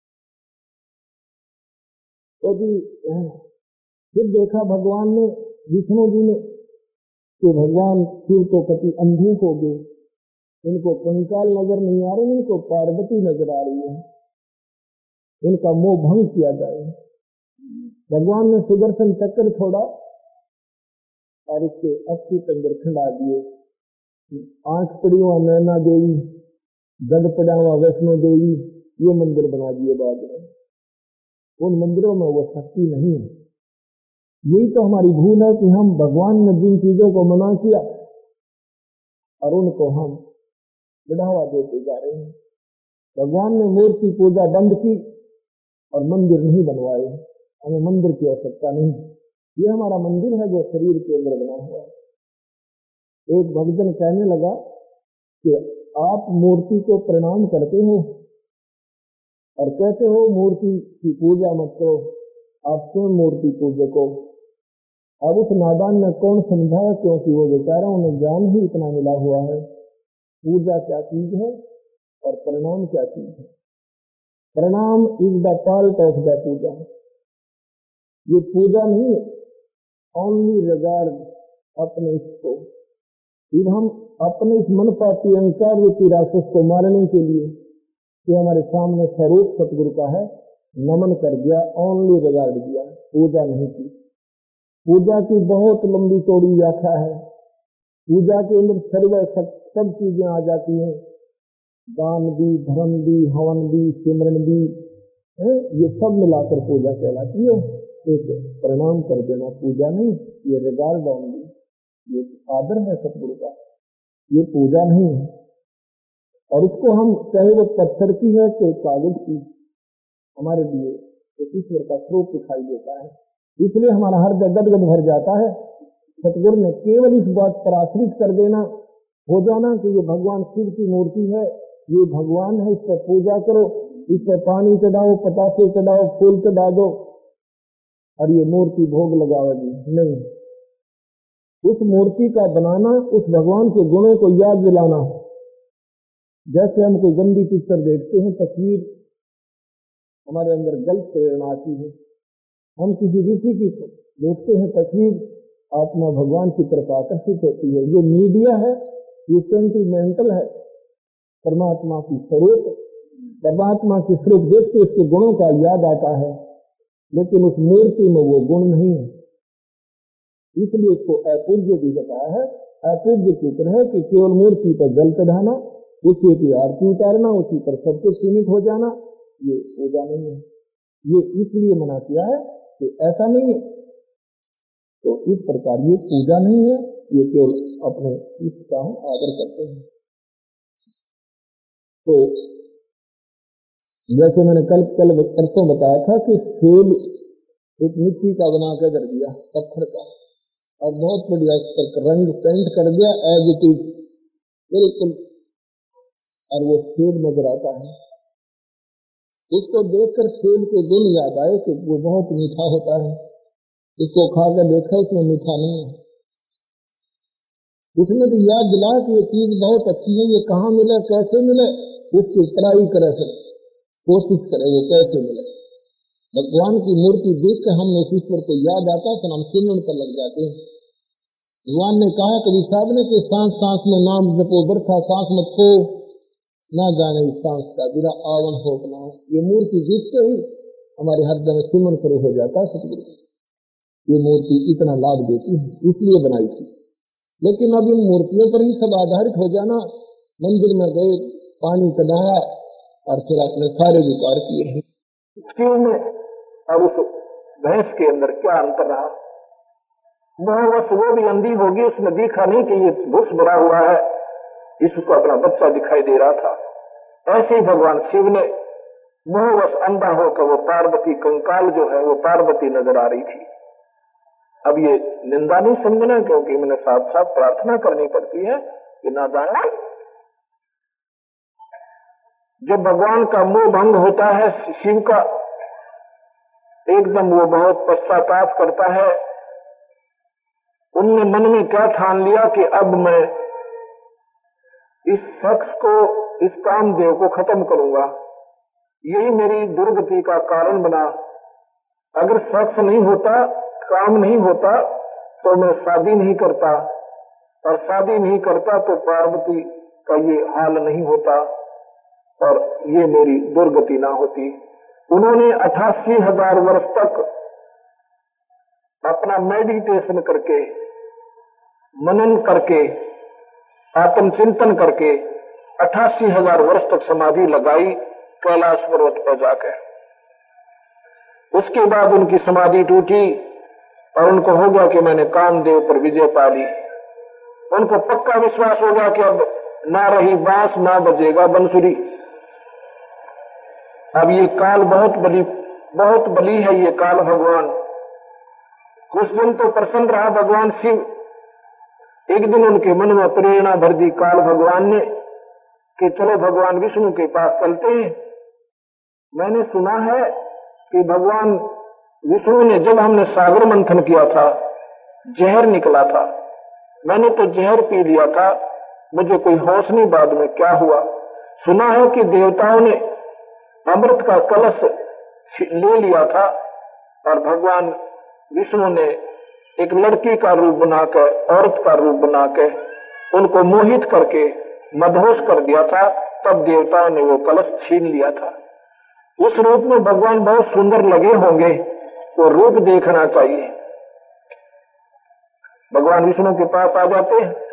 तो फिर देखा भगवान ने, विष्णु जी ने, कि भगवान शिव तो कति अंधे हो गए, इनको कंकाल नजर नहीं आ रहे, इनको पार्वती नजर आ रही है, इनका मोह भंग किया जाए। भगवान ने सुदर्शन चक्र छोड़ा और इसके अस्थि पंजर खंडा दिए। आंख पड़ी हुआ नैना देवी, गद पड़ा हुआ वैष्णो देवी, ये मंदिर बना दिए बाद में। उन मंदिरों में वो शक्ति नहीं है। यही तो हमारी भूल है कि हम भगवान ने जिन चीजों को मना किया और उनको हम बढ़ावा देते जा रहे हैं। भगवान ने मूर्ति पूजा बंद की और मंदिर नहीं बनवाए, हमें मंदिर की आवश्यकता नहीं। ये हमारा मंदिर है जो शरीर के अंदर बना हुआ है। एक भक्तजन कहने लगा कि आप मूर्ति को प्रणाम करते हो और कहते हो मूर्ति की पूजा मत करो, आप स्वयं मूर्ति पूजक हो। अब उस नादान ने कौन समझाया, क्योंकि वो बेचारा उन्हें ज्ञान ही इतना मिला हुआ है। पूजा क्या चीज है, और प्रणाम क्या चीज है? Pranam is the part of the puja. ये पूजा नहीं है, ओनली रिगार्ड अपने इसको। फिर हम अपने इस मन पाती अहंकार की राक्षस को मारने के लिए कि हमारे सामने स्वरूप सतगुरु का है, नमन कर दिया, ओनली रिगार्ड दिया, पूजा नहीं की। पूजा की बहुत लंबी चौड़ी व्याख्या है। पूजा के अंदर सर्व सब चीजें आ जाती हैं, दान भी, धर्म भी, हवन भी, सिमरन भी, ये सब मिलाकर पूजा कहलाती है। एक प्रणाम कर देना पूजा नहीं, ये रिगार्ड ओनली, ये आदर है सतगुरु का, ये पूजा नहीं है। और उसको हम चाहे वो पत्थर की है चाहे कागज की, हमारे लिए तो ईश्वर का स्वरूप दिखाई देता है, इसलिए हमारा हृदय गदगद भर जाता है। सतगुरु ने केवल इस बात पर आश्रित कर देना, हो जाना कि ये भगवान शिव की मूर्ति है, ये भगवान है, इस पर पूजा करो, इस पर पानी चढ़ाओ, पतासे चढ़ाओ, फूल चढ़ा दो और ये मूर्ति भोग लगाओगी। नहीं, उस मूर्ति का बनाना, उस भगवान के गुणों को याद दिलाना। जैसे हम कोई गंदी पिक्चर देखते हैं, तस्वीर, हमारे अंदर गलत प्रेरणा आती है। हम किसी ऋषि की देखते हैं तस्वीर, आत्मा भगवान की तरफ आकर्षित होती है। ये मीडिया है, ये सेंटिमेंटल है। परमात्मा की स्वरूप, परमात्मा की स्वरूप देख के उसके गुणों का याद आता है, लेकिन उस मूर्ति में वो गुण नहीं है, इसलिए उसको अपूज्य भी बताया है। अपूज्य की तरह कि केवल मूर्ति पर जल चढ़ाना, उसी की आरती उतारना, उसी पर सब कुछ सीमित हो जाना, ये पूजा नहीं है। ये इसलिए मना किया है कि ऐसा नहीं है, तो इस प्रकार ये पूजा नहीं है, ये केवल अपने इष्ट का हम आदर करते हैं। तो जैसे मैंने कल परसों बताया था कि फूल एक मिट्टी का बना कर धर दिया, पत्थर का, और बहुत बढ़िया रंग पेंट कर दिया एज इट इज बिल्कुल, और वो फूल नजर आता है। उसको देखकर फूल के गुण याद आए कि वो बहुत मीठा होता है। इसको खाकर देखा, इसमें मीठा नहीं है। उसने भी याद दिला कि ये चीज बहुत अच्छी है, ये कहाँ मिले, कैसे मिले, उसकी ट्राई करे, कोशिश करे वो कैसे मिले। भगवान की मूर्ति देख कर हमने ईश्वर को याद आता, फिर हम सिमरन पर लग जाते हैं। भगवान ने कहा कभी साहब ने कि सांस सांस में नाम जपो, बरसा सांस मत खो, ना जाने इस सांस का बिना आवन हो ना हो। ये मूर्ति देखते ही हमारे हृदय में सिमरन शुरू हो जाता है। सतगुरु ये मूर्ति इतना लाभ देती है, इसलिए बनाई थी। लेकिन अब इन मूर्तियों पर ही सब आधारित हो जाना, मंदिर में गए, पानी चढ़ाया और फिर अपने सारे विकार किए। शिव में और उस भैंस के अंदर क्या अंतर रहा? बस वो भी अंधी होगी, उसने देखा नहीं कि ये भूस भरा हुआ है, इसको अपना बच्चा दिखाई दे रहा था। ऐसे ही भगवान शिव ने मोहवश अंधा होकर वो पार्वती कंकाल जो है वो पार्वती नजर आ रही थी। अब ये निंदा नहीं समझना, क्योंकि मैंने साथ साथ प्रार्थना करनी पड़ती है कि ना जाने। जब भगवान का मोह भंग होता है शिव का, एकदम वो बहुत पश्चाताप करता है। उनने मन में क्या ठान लिया कि अब मैं इस शख्स को, इस कामदेव को खत्म करूंगा, यही मेरी दुर्गति का कारण बना। अगर शख्स नहीं होता, काम नहीं होता, तो मैं शादी नहीं करता, और शादी नहीं करता तो पार्वती का ये हाल नहीं होता और ये मेरी दुर्गति ना होती। उन्होंने 88,000 वर्ष तक अपना मेडिटेशन करके, मनन करके, आत्मचिंतन करके 88,000 वर्ष तक समाधि लगाई कैलाश पर्वत पर जाकर। उसके बाद उनकी समाधि टूटी और उनको हो गया कि मैंने कामदेव पर विजय पा ली। उनको पक्का विश्वास हो गया कि अब ना रही बांस, ना बजेगा बंसुरी। अब ये काल बहुत बली है, ये काल भगवान। कुछ दिन तो प्रसन्न रहा भगवान शिव, एक दिन उनके मन में प्रेरणा भर दी काल भगवान ने कि चलो भगवान विष्णु के पास चलते हैं। मैंने सुना है कि भगवान विष्णु ने, जब हमने सागर मंथन किया था, जहर निकला था, मैंने तो जहर पी लिया था, मुझे कोई होश नहीं बाद में क्या हुआ। सुना है कि देवताओं ने अमृत का कलश ले लिया था और भगवान विष्णु ने एक लड़की का रूप बनाकर, औरत का रूप बनाकर उनको मोहित करके मदहोश कर दिया था। तब देवताओं ने वो कलश छीन लिया था। उस रूप में भगवान बहुत सुंदर लगे होंगे, वो रूप देखना चाहिए। भगवान विष्णु के पास आ जाते हैं,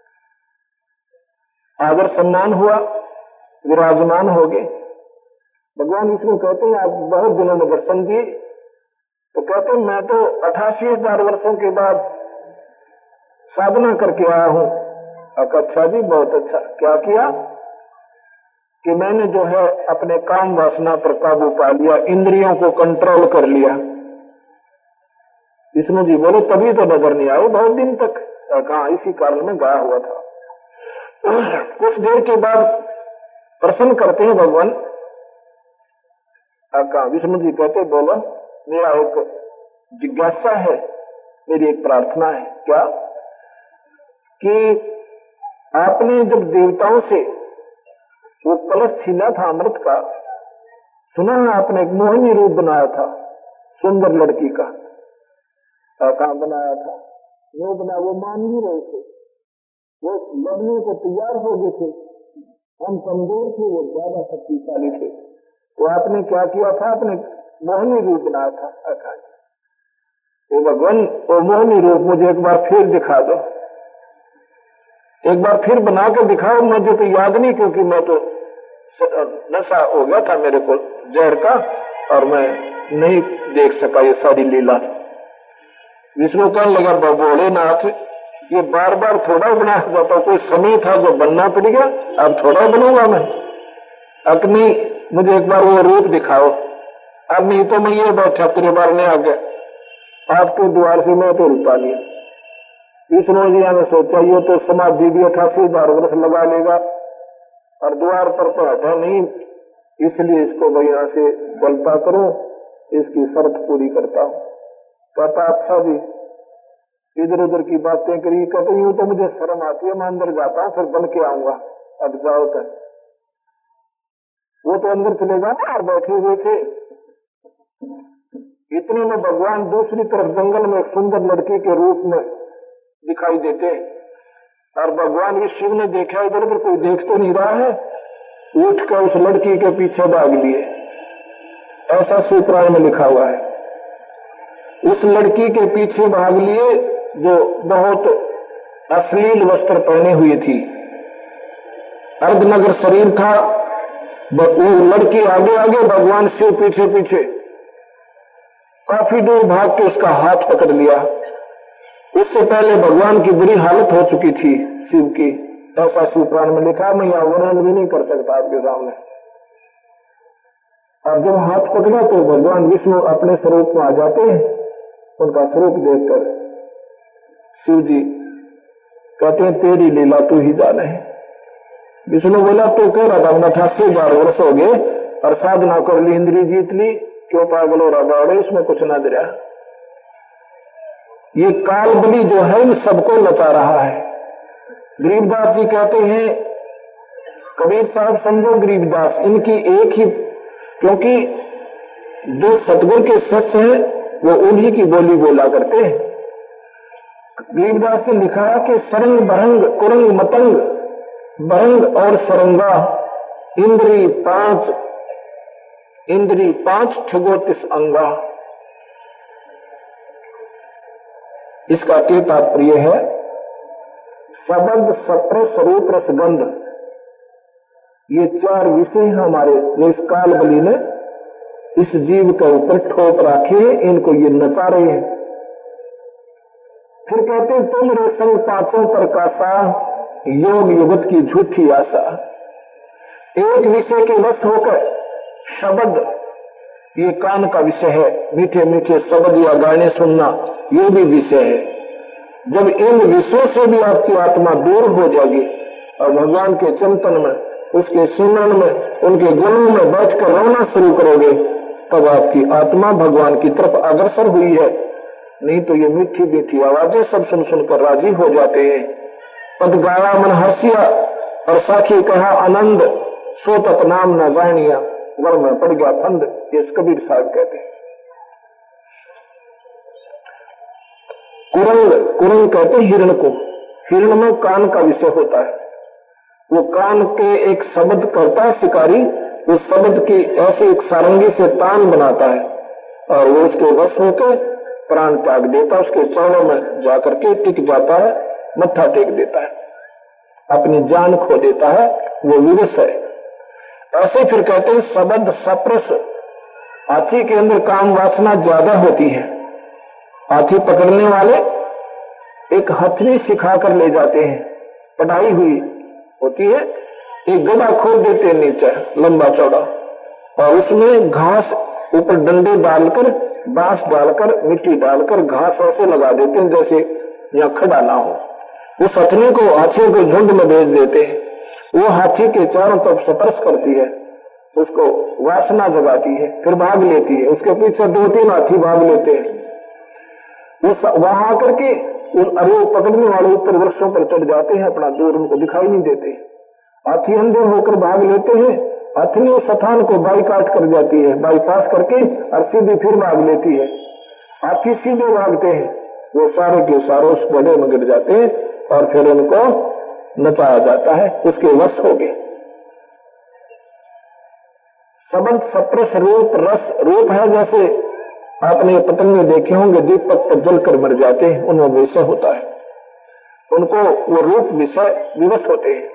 आदर सम्मान हुआ, विराजमान हो गए। भगवान विष्णु कहते हैं आप बहुत दिनों में दर्शन दिए। तो कहते हैं मैं तो 88,000 वर्षों के बाद साधना करके आया हूं। अच्छा जी, बहुत अच्छा। क्या किया? कि मैंने जो है अपने काम वासना पर काबू पा लिया, इंद्रियों को कंट्रोल कर लिया। विष्णु जी बोले तभी तो नजर नहीं आए बहुत दिन तक। कहा इसी कारण में गाया हुआ था। कुछ देर के बाद प्रश्न करते हैं भगवान। कहा विष्णु जी कहते बोलो मेरा एक जिज्ञासा है, मेरी एक प्रार्थना है। क्या? कि आपने जब देवताओं से वो कलश छीना था अमृत का, सुना है आपने एक मोहिनी रूप बनाया था सुंदर लड़की का। कहाँ बनाया था? वो बना, वो मान नहीं रहे थे, वो लड़ने को तैयार हो गए थे। हम कमजोर थे, वो ज्यादा शक्तिशाली थे। तो आपने क्या किया था? आपने मोहिनी रूप बनाया था। तो भगवान वो मोहिनी रूप मुझे एक बार फिर दिखा दो, एक बार फिर बना के दिखाओ। मुझे तो याद नहीं, क्योंकि मैं तो नशा हो गया था मेरे को जहर का, और मैं नहीं देख सका ये सारी लीला। विष्णु कहने लगा भोलेनाथ ये बार बार थोड़ा बनाया जाता, कोई समय था जो बनना पड़ गया, अब थोड़ा बनूंगा मैं। अब नहीं, मुझे एक बार वो रूप दिखाओ। अब नहीं तो मैं ये बैठा तेरे बार में आ गया, आपके द्वार से मैं तो रुपा लिया। विष्णु जी ने सोचा ये तो समाधि भी 88,000 वर्ष लगा लेगा और द्वार पर तो हटा नहीं, इसलिए इसको मैं यहाँ से बोलता करूं, इसकी शर्त पूरी करता हूं। कहता अच्छा जी, इधर उधर की बातें करी। कहते यूं तो मुझे शर्म आती है, मैं अंदर जाता हूं फिर बन के आऊंगा, अब जाओ तक। वो तो अंदर चले जाना और बैठे हुए थे। इतने में भगवान दूसरी तरफ जंगल में एक सुंदर लड़की के रूप में दिखाई देते, और भगवान इस शिव ने देखा इधर उधर कोई देख तो नहीं रहा है, उठ कर उस लड़की के पीछे भाग लिए। ऐसा सूत्राण में लिखा हुआ है। उस लड़की के पीछे भाग लिए जो बहुत अश्लील वस्त्र पहने हुई थी, अर्धनग्न शरीर था। वो लड़की आगे आगे, भगवान शिव पीछे पीछे। काफी दूर भाग के उसका हाथ पकड़ लिया। इससे पहले भगवान की बुरी हालत हो चुकी थी शिव की, ऐसा शिवपुराण में लिखा। मैं यहां वर्णन भी नहीं कर सकता आपके सामने। अब जब हाथ पकड़ा तो भगवान विष्णु अपने स्वरूप में आ जाते हैं। उनका स्वरूप देखकर शिव जी कहते हैं तेरी लीला तू ही जाने। विष्णु बोला तो कह रहा था 88,000 वर्ष हो गए और साधना कर ली, इंद्री जीत ली, क्यों पागल हो रहा बाड़े, इसमें कुछ ना दे रहा। ये काल बलि जो है इन सबको नचा रहा है। गरीबदास जी कहते हैं, कबीर साहब समझो गरीबदास इनकी एक ही, क्योंकि जो सतगुरु के सत्य है वो उन्हीं की बोली बोला करते हैं। गरीबदास ने लिखा कि सरंग बरंग कुरंग मतंग बरंग और सरंगा इंद्री पांच ठगोतिस अंगा। इसका क्या तात्पर्य है? शब्द सप्र स्वरूप रसगंध, ये 4 विषय हमारे जो इस काल बलि ने इस जीव के ऊपर ठोक रखे हैं, इनको ये नचा रहे हैं। फिर कहते हैं तुम रे संग पांचों प्रकाशा योग युगत की झूठी आशा। एक विषय के वश होकर शब्द, ये कान का विषय है, मीठे मीठे शब्द या गाने सुनना ये भी विषय है। जब इन विषयों से भी आपकी आत्मा दूर हो जाएगी और भगवान के चिंतन में, उसके सुमरण में, उनके गुणों में बैठकर रोना शुरू करोगे, तब आपकी आत्मा भगवान की तरफ अग्रसर हुई है। नहीं तो ये मीठी मीठी आवाजें सब सुन सुनकर राजी हो जाते हैं। पद गाया मन हर्षिया और साखी कहा आनंद, सो तक नाम न जानिया वर्ण में पड़ गया फंद, ये कबीर साहब कहते हैं। कुरंग, कुरंग कहते हैं हिरण को। हिरण में कान का विषय होता है, वो कान के एक शब्द करता है शिकारी, उस शब्द की ऐसी एक सारंगी से तान बनाता है और वो उसके वश होकर प्राण त्याग देता है, उसके चरणों में जाकर के टिक जाता है, मत्था टेक देता है, अपनी जान खो देता है, वो विवश है। ऐसे फिर कहते हैं शब्द सप्रस, हाथी के अंदर काम वासना ज्यादा होती है। हाथी पकड़ने वाले एक हथनी सिखा कर ले जाते हैं, पढ़ाई हुई होती है, एक गड्ढा खोद देते हैं नीचे लंबा चौड़ा और उसमें घास ऊपर डंडे डालकर, बांस डालकर, मिट्टी डालकर घास ऐसे लगा देते हैं जैसे यहाँ खड़ा ना हो। उस हथनी को हाथियों के झुंड में भेज देते हैं, वो हाथी के चारों तरफ स्पर्श करती है, उसको वासना जगाती है, फिर भाग लेती है, उसके पीछे 2-3 हाथी भाग लेते हैं। उस वहां आकर के उस अरे पकड़ने वाले ऊपर वृक्षों पर चढ़ जाते हैं, अपना दूर उनको दिखाई नहीं देते। हाथी अंधे होकर भाग लेते हैं, हथनी उस स्थान को बाईकाट कर जाती है, बाईपास करके और सीधी फिर भाग लेती है। हाथी सीधे भागते हैं, वो सारे के सारे उस गड्ढे में गिर जाते हैं और फिर उनको नचाया जाता है, उसके वश हो गए। शब्द सप्रस रूप रस, रूप है जैसे आपने पतंगे देखे होंगे दीपक पर जलकर मर जाते हैं, उनमें विषय होता है, उनको वो रूप विषय विवश होते हैं।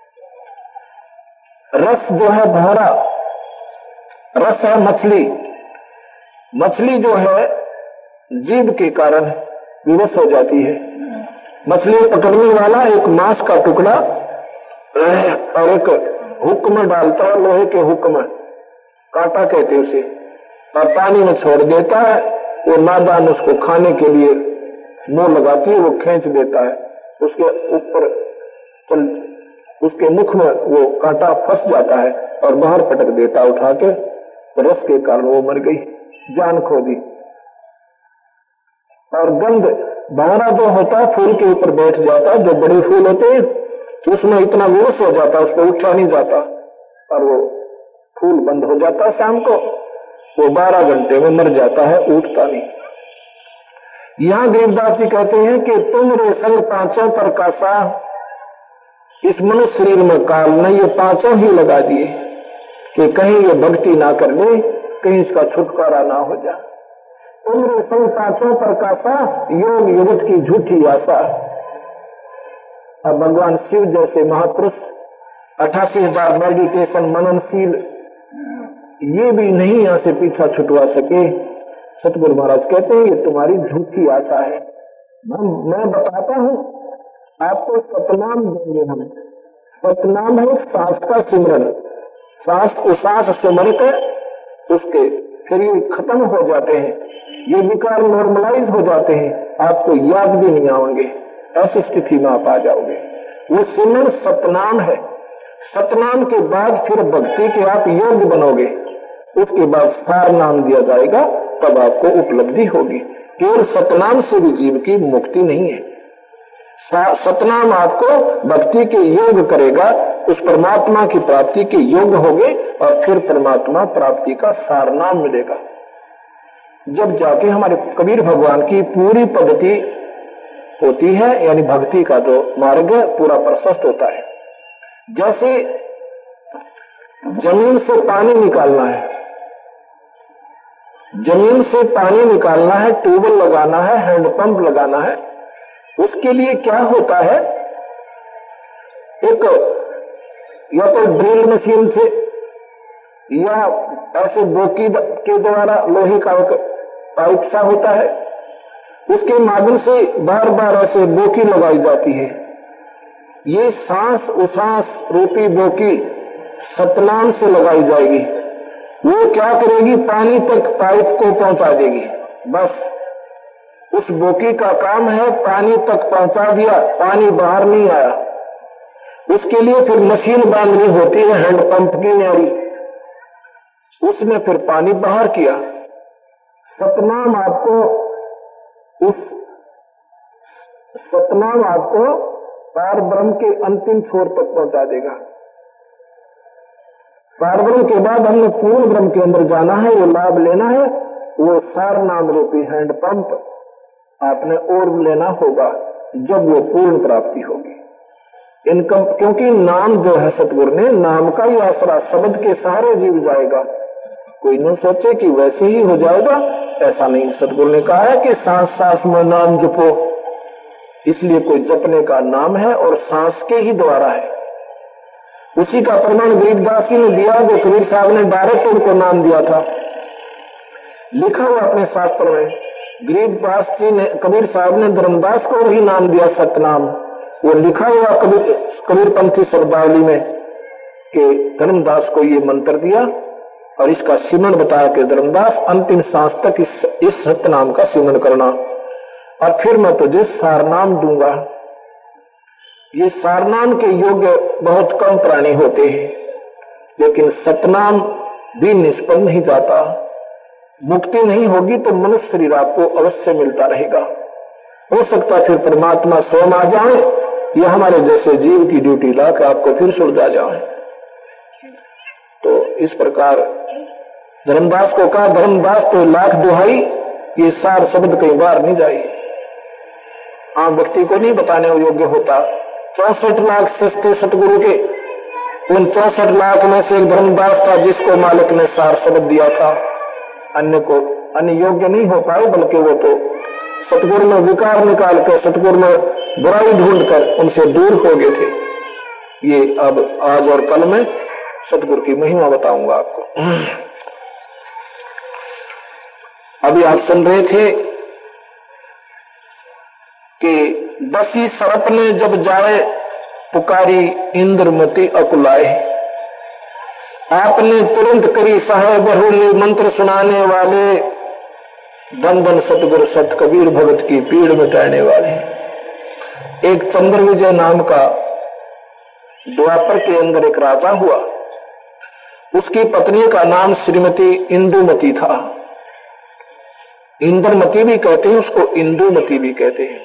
रस जो है बहरा, रस है मछली, मछली जो है जीभ के कारण विवश हो जाती है। मछली पकड़ने वाला एक मांस का टुकड़ा और एक हुक में डालता है, लोहे के हुक में, कांटा कहते उसे, और पानी में छोड़ देता है, वो नादान उसको खाने के लिए मुंह लगाती है, वो खींच देता है, उसके ऊपर उसके मुख में वो कांटा फंस जाता है और बाहर पटक देता उठा के, तो रस के कारण वो मर गई, जान खो दी। और गंध, बहरा जो होता है फूल के ऊपर बैठ जाता है, जो बड़े फूल होते हैं तो उसमें इतना विवश हो जाता है, उस पर उठा नहीं जाता और वो फूल बंद हो जाता है, शाम को वो 12 घंटे में मर जाता है, उठता नहीं। यहां गरीबदास जी कहते हैं कि तुम रे संग पांचों पर कासा, इस मनुष्य शरीर में काल ने ये पांचों ही लगा दिए कि कहीं ये भक्ति ना कर ले, कहीं इसका छुटकारा ना हो जाए। तुम रे संग पांचों पर कासा, योग युगत की झूठी आशा। अब भगवान शिव जैसे महापुरुष 88,000 मेडिटेशन मननशील, ये भी नहीं यहां से पीछा छुटवा सके। सतगुरु महाराज कहते हैं ये तुम्हारी झूठी आशा है। मैं बताता हूं आपको, सतनाम देंगे हम। सतनाम है सांस का सिमरन, सांस को सांस सिमर कर उसके फिर ये खत्म हो जाते हैं, ये विकार नॉर्मलाइज हो जाते हैं, आपको याद भी नहीं आएंगे, ऐसी स्थिति में आप आ जाओगे। वो सिमरन सतनाम है। सतनाम के बाद फिर भक्ति के आप योग्य बनोगे, उसके बाद सार नाम दिया जाएगा, तब आपको उपलब्धि होगी। केवल सतनाम से भी जीव की मुक्ति नहीं है, सतनाम आपको भक्ति के योग करेगा, उस परमात्मा की प्राप्ति के योग होगे और फिर परमात्मा प्राप्ति का सार नाम मिलेगा। जब जाके हमारे कबीर भगवान की पूरी पद्धति होती है, यानी भक्ति का जो मार्ग पूरा प्रशस्त होता है। जैसे जमीन से पानी निकालना है, जमीन से पानी निकालना है, ट्यूबवेल लगाना है, हैंडपंप लगाना है, उसके लिए क्या होता है, एक या तो ड्रिल मशीन से या ऐसे बोकी के द्वारा लोहे का पाइप सा होता है, उसके माध्यम से बार बार ऐसे बोकी लगाई जाती है। ये सांस उसांस रूपी बोकी सतनाम से लगाई जाएगी। वो क्या करेगी, पानी तक पाइप को पहुंचा देगी। बस उस बोकी का काम है पानी तक पहुंचा दिया, पानी बाहर नहीं आया। उसके लिए फिर मशीन बांधनी होती है, हैंडपंप की न्यारी, उसमें फिर पानी बाहर किया। सतनाम आपको उस सतनाम आपको पार ब्रह्म के अंतिम छोर तक पहुंचा देगा। पारब्रह्म के बाद हमने पूर्ण ब्रह्म के अंदर जाना है, वो लाभ लेना है, वो सार नाम रूपी हैंड पंप आपने और लेना होगा, जब वो पूर्ण प्राप्ति होगी। इनका क्योंकि नाम जो है सतगुरु ने नाम का ही आसरा, शब्द के सहारे जीव जाएगा। कोई न सोचे कि वैसे ही हो जाएगा, ऐसा नहीं। सतगुरु ने कहा है कि सांस सांस में नाम जपो, इसलिए कोई जपने का नाम है और सांस के ही द्वारा है। उसी का प्रमाण गरीबदास जी ने दिया, जो कबीर साहब ने डायरेक्ट उनको नाम दिया था। लिखा हुआ अपने शास्त्र में, गरीबदास जी ने, कबीर साहब ने धर्मदास को वही नाम दिया, सतनाम। वो लिखा हुआ कबीरपंथी शब्दावली में कि धर्मदास को ये मंत्र दिया और इसका सिमरण बताया कि धर्मदास अंतिम सांस तक इस सतनाम का सिमरण करना, और फिर मैं तुझे सारनाम दूंगा। ये सारनाम के योग्य बहुत कम प्राणी होते हैं, लेकिन सतनाम भी निष्फल नहीं जाता। मुक्ति नहीं होगी तो मनुष्य शरीर आपको अवश्य मिलता रहेगा। हो सकता फिर परमात्मा स्वयं आ जाए या हमारे जैसे जीव की ड्यूटी लाकर आपको फिर सुलझा जाए। तो इस प्रकार धर्मदास को कहा, धर्मदास तो लाख दुहाई, ये सार शब्द कई बार नहीं जाए। आम व्यक्ति को नहीं बताने योग्य होता। 64 लाख सस्ते सतगुरु के, उन 64 लाख में से एक धर्मदास था जिसको मालिक ने सार शब्द दिया था। अन्य को अन्य योग्य नहीं हो पाए, बल्कि वो तो सतगुरु में विकार निकाल कर, सतगुरु में बुराई ढूंढ कर उनसे दूर हो गए थे। ये अब आज और कल में सतगुरु की महिमा बताऊंगा आपको। अभी आप सुन रहे थे कि दसी सरप ने जब जाए पुकारी इंद्रमती अकुलाए, आपने तुरंत करी सहाय बहुली मंत्र सुनाने वाले, धन धन सतगुरु सत कबीर भगत की पीड़ मिटाने वाले। एक चंद्र विजय नाम का द्वापर के अंदर एक राजा हुआ, उसकी पत्नी का नाम श्रीमती इंदुमती था। इंद्रमती भी कहते हैं उसको, इंदुमती भी कहते हैं।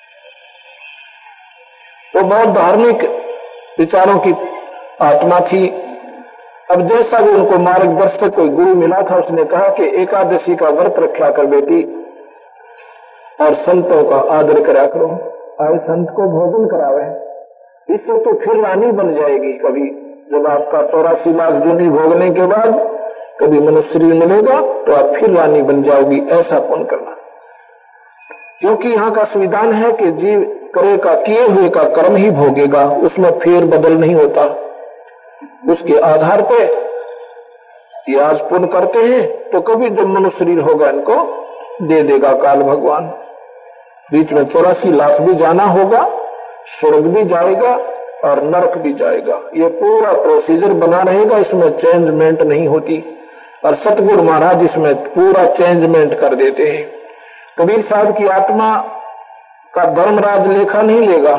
वो बहुत धार्मिक विचारों की आत्मा थी। अब जैसा भी उनको मार्गदर्शक कोई गुरु मिला था, उसने कहा कि एकादशी का व्रत रखा कर बेटी, और संतों का आदर करा करो, और संत को भोजन करावे, इससे तो फिर रानी बन जाएगी। कभी जब आपका 84 लाख जूनी भोगने के बाद कभी मनुष्य शरीर मिलेगा तो आप फिर रानी बन जाओगी, ऐसा पुण्य करना। क्योंकि यहाँ का संविधान है कि जीव करेगा, किए हुए का कर्म ही भोगेगा, उसमें फेर बदल नहीं होता। उसके आधार पे ये आज पुण्य करते हैं तो कभी जब मनुष्य शरीर होगा इनको दे देगा काल भगवान। बीच में 84 लाख भी जाना होगा, स्वर्ग भी जाएगा और नरक भी जाएगा। ये पूरा प्रोसीजर बना रहेगा, इसमें चेंजमेंट नहीं होती। और सतगुरु महाराज इसमें पूरा चेंजमेंट कर देते हैं। कबीर साहब की आत्मा का धर्मराज लेखा नहीं लेगा,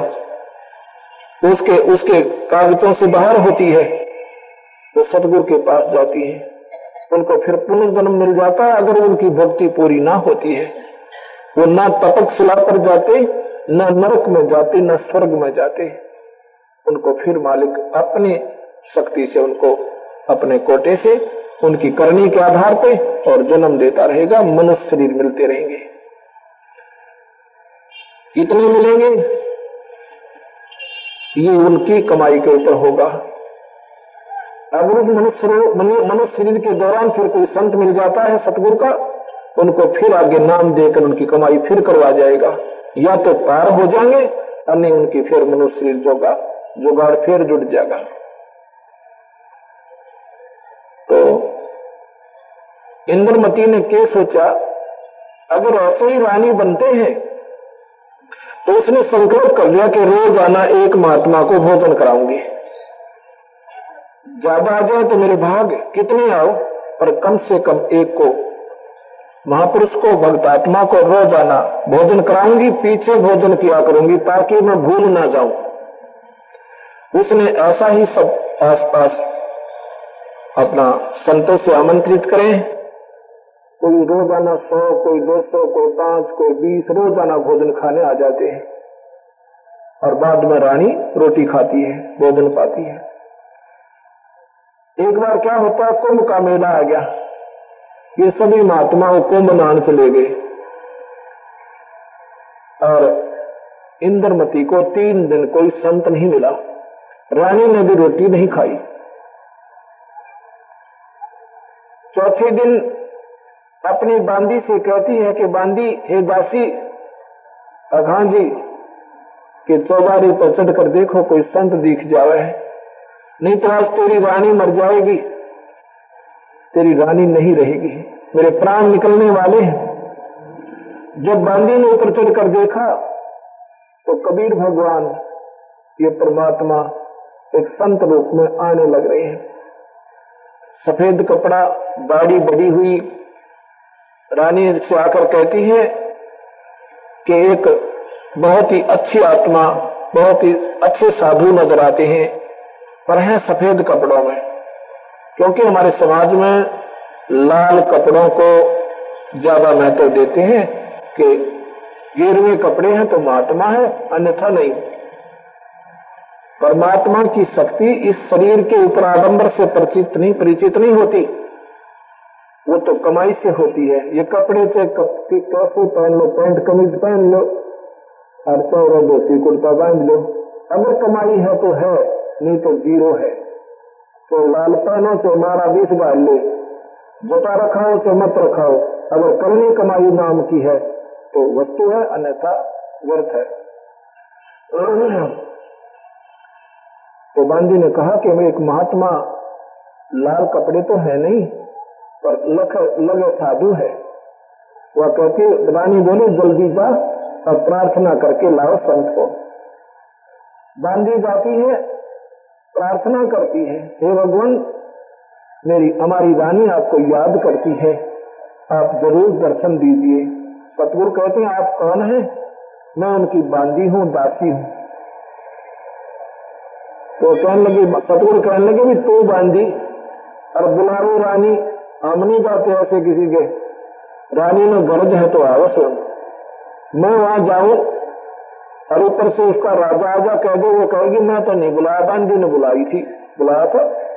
उसके कागजों से बाहर होती है, तो सतगुरु के पास जाती है, उनको फिर पुनर्जन्म मिल जाता है। अगर उनकी भक्ति पूरी ना होती है, वो ना तपक शिला पर जाते, न नरक में जाते, न स्वर्ग में जाते। उनको फिर मालिक अपनी शक्ति से, उनको अपने कोटे से, उनकी करनी के आधार पे और जन्म देता रहेगा, मनुष्य शरीर मिलते रहेंगे। कितने मिलेंगे ये उनकी कमाई के ऊपर होगा। अगर मनुष्य शरीर के दौरान फिर कोई संत मिल जाता है सतगुरु का, उनको फिर आगे नाम देकर उनकी कमाई फिर करवा जाएगा। या तो पार हो जाएंगे और नहीं उनकी फिर मनुष्य शरीर जुगाड़ फिर जुट जाएगा। तो इंद्रमती ने क्या सोचा, अगर ऐसे ही रानी बनते हैं तो उसने संकल्प कर लिया कि रोज आना एक महात्मा को भोजन कराऊंगी। ज्यादा आ जाए तो मेरे भाग, कितने आओ पर कम से कम एक को, महापुरुष को, भक्त आत्मा को रोज आना भोजन कराऊंगी। पीछे भोजन किया करूंगी ताकि मैं भूल ना जाऊं। उसने ऐसा ही सब आसपास अपना संतों से आमंत्रित करें। कोई रोजाना 100, कोई 200, कोई 5, कोई 20 रोजाना भोजन खाने आ जाते हैं। और बाद में रानी रोटी खाती है, भोजन पाती है। एक बार क्या होता है, कुंभ का मेला आ गया, ये सभी महात्माओं कुंभ नहान चले गए और इंद्रमती को 3 दिन कोई संत नहीं मिला। रानी ने भी रोटी नहीं खाई। चौथे दिन अपनी बांदी से कहती है कि बांदी, हे दासी अघा जी कि चौबारी पर चढ़कर देखो कोई संत दिख जावे, नहीं तो आज तेरी रानी मर जाएगी, तेरी रानी नहीं रहेगी, मेरे प्राण निकलने वाले हैं। जब बांदी ने ऊपर चढ़कर देखा तो कबीर भगवान, ये परमात्मा एक संत रूप में आने लग रहे हैं। सफेद कपड़ा, दाढ़ी बड़ी हुई। रानी से आकर कहती है कि एक बहुत ही अच्छी आत्मा, बहुत ही अच्छे साधु नजर आते हैं, पर हैं सफेद कपड़ों में, क्योंकि हमारे समाज में लाल कपड़ों को ज्यादा महत्व देते हैं कि गेरुए कपड़े हैं तो महात्मा है, अन्यथा नहीं। परमात्मा की शक्ति इस शरीर के ऊपर आडंबर से परिचित नहीं होती, वो तो कमाई से होती है। ये कपड़े से कैसे पहन लो, पैंट कमीज पहन लो और चौरा धोती कुर्ता बांध लो, अगर कमाई है तो है, नहीं तो जीरो है। तो लाल पहनो तो मारा 20 बार लो, जटा रखाओ तो मत रखाओ, अगर करनी कमाई नाम की है तो वस्तु है, अन्यथा व्यर्थ है। तो बांदी ने कहा कि मैं एक महात्मा, लाल कपड़े तो है नहीं पर लगे साधु है। वह कहती, रानी बोली जल्दी जा और प्रार्थना करके लाओ संत को। बांदी जाती है, प्रार्थना करती है, हे भगवान हमारी रानी आपको याद करती है, आप जरूर दर्शन दीजिए। सतगुरु कहते हैं आप कौन हैं? मैं उनकी बांदी हूँ, दासी हूँ। तो सतगुरु कहने लगे भी तू बांदी और बुलारो रानी, हम नहीं पाते ऐसे किसी के, रानी में गरज है तो आवस हो। मैं वहां जाऊं और ऊपर से उसका राजा आजा कह दो, वो कहेगी मैं तो नहीं बुलाया, बांदी ने बुलाई थी, बुलाया था।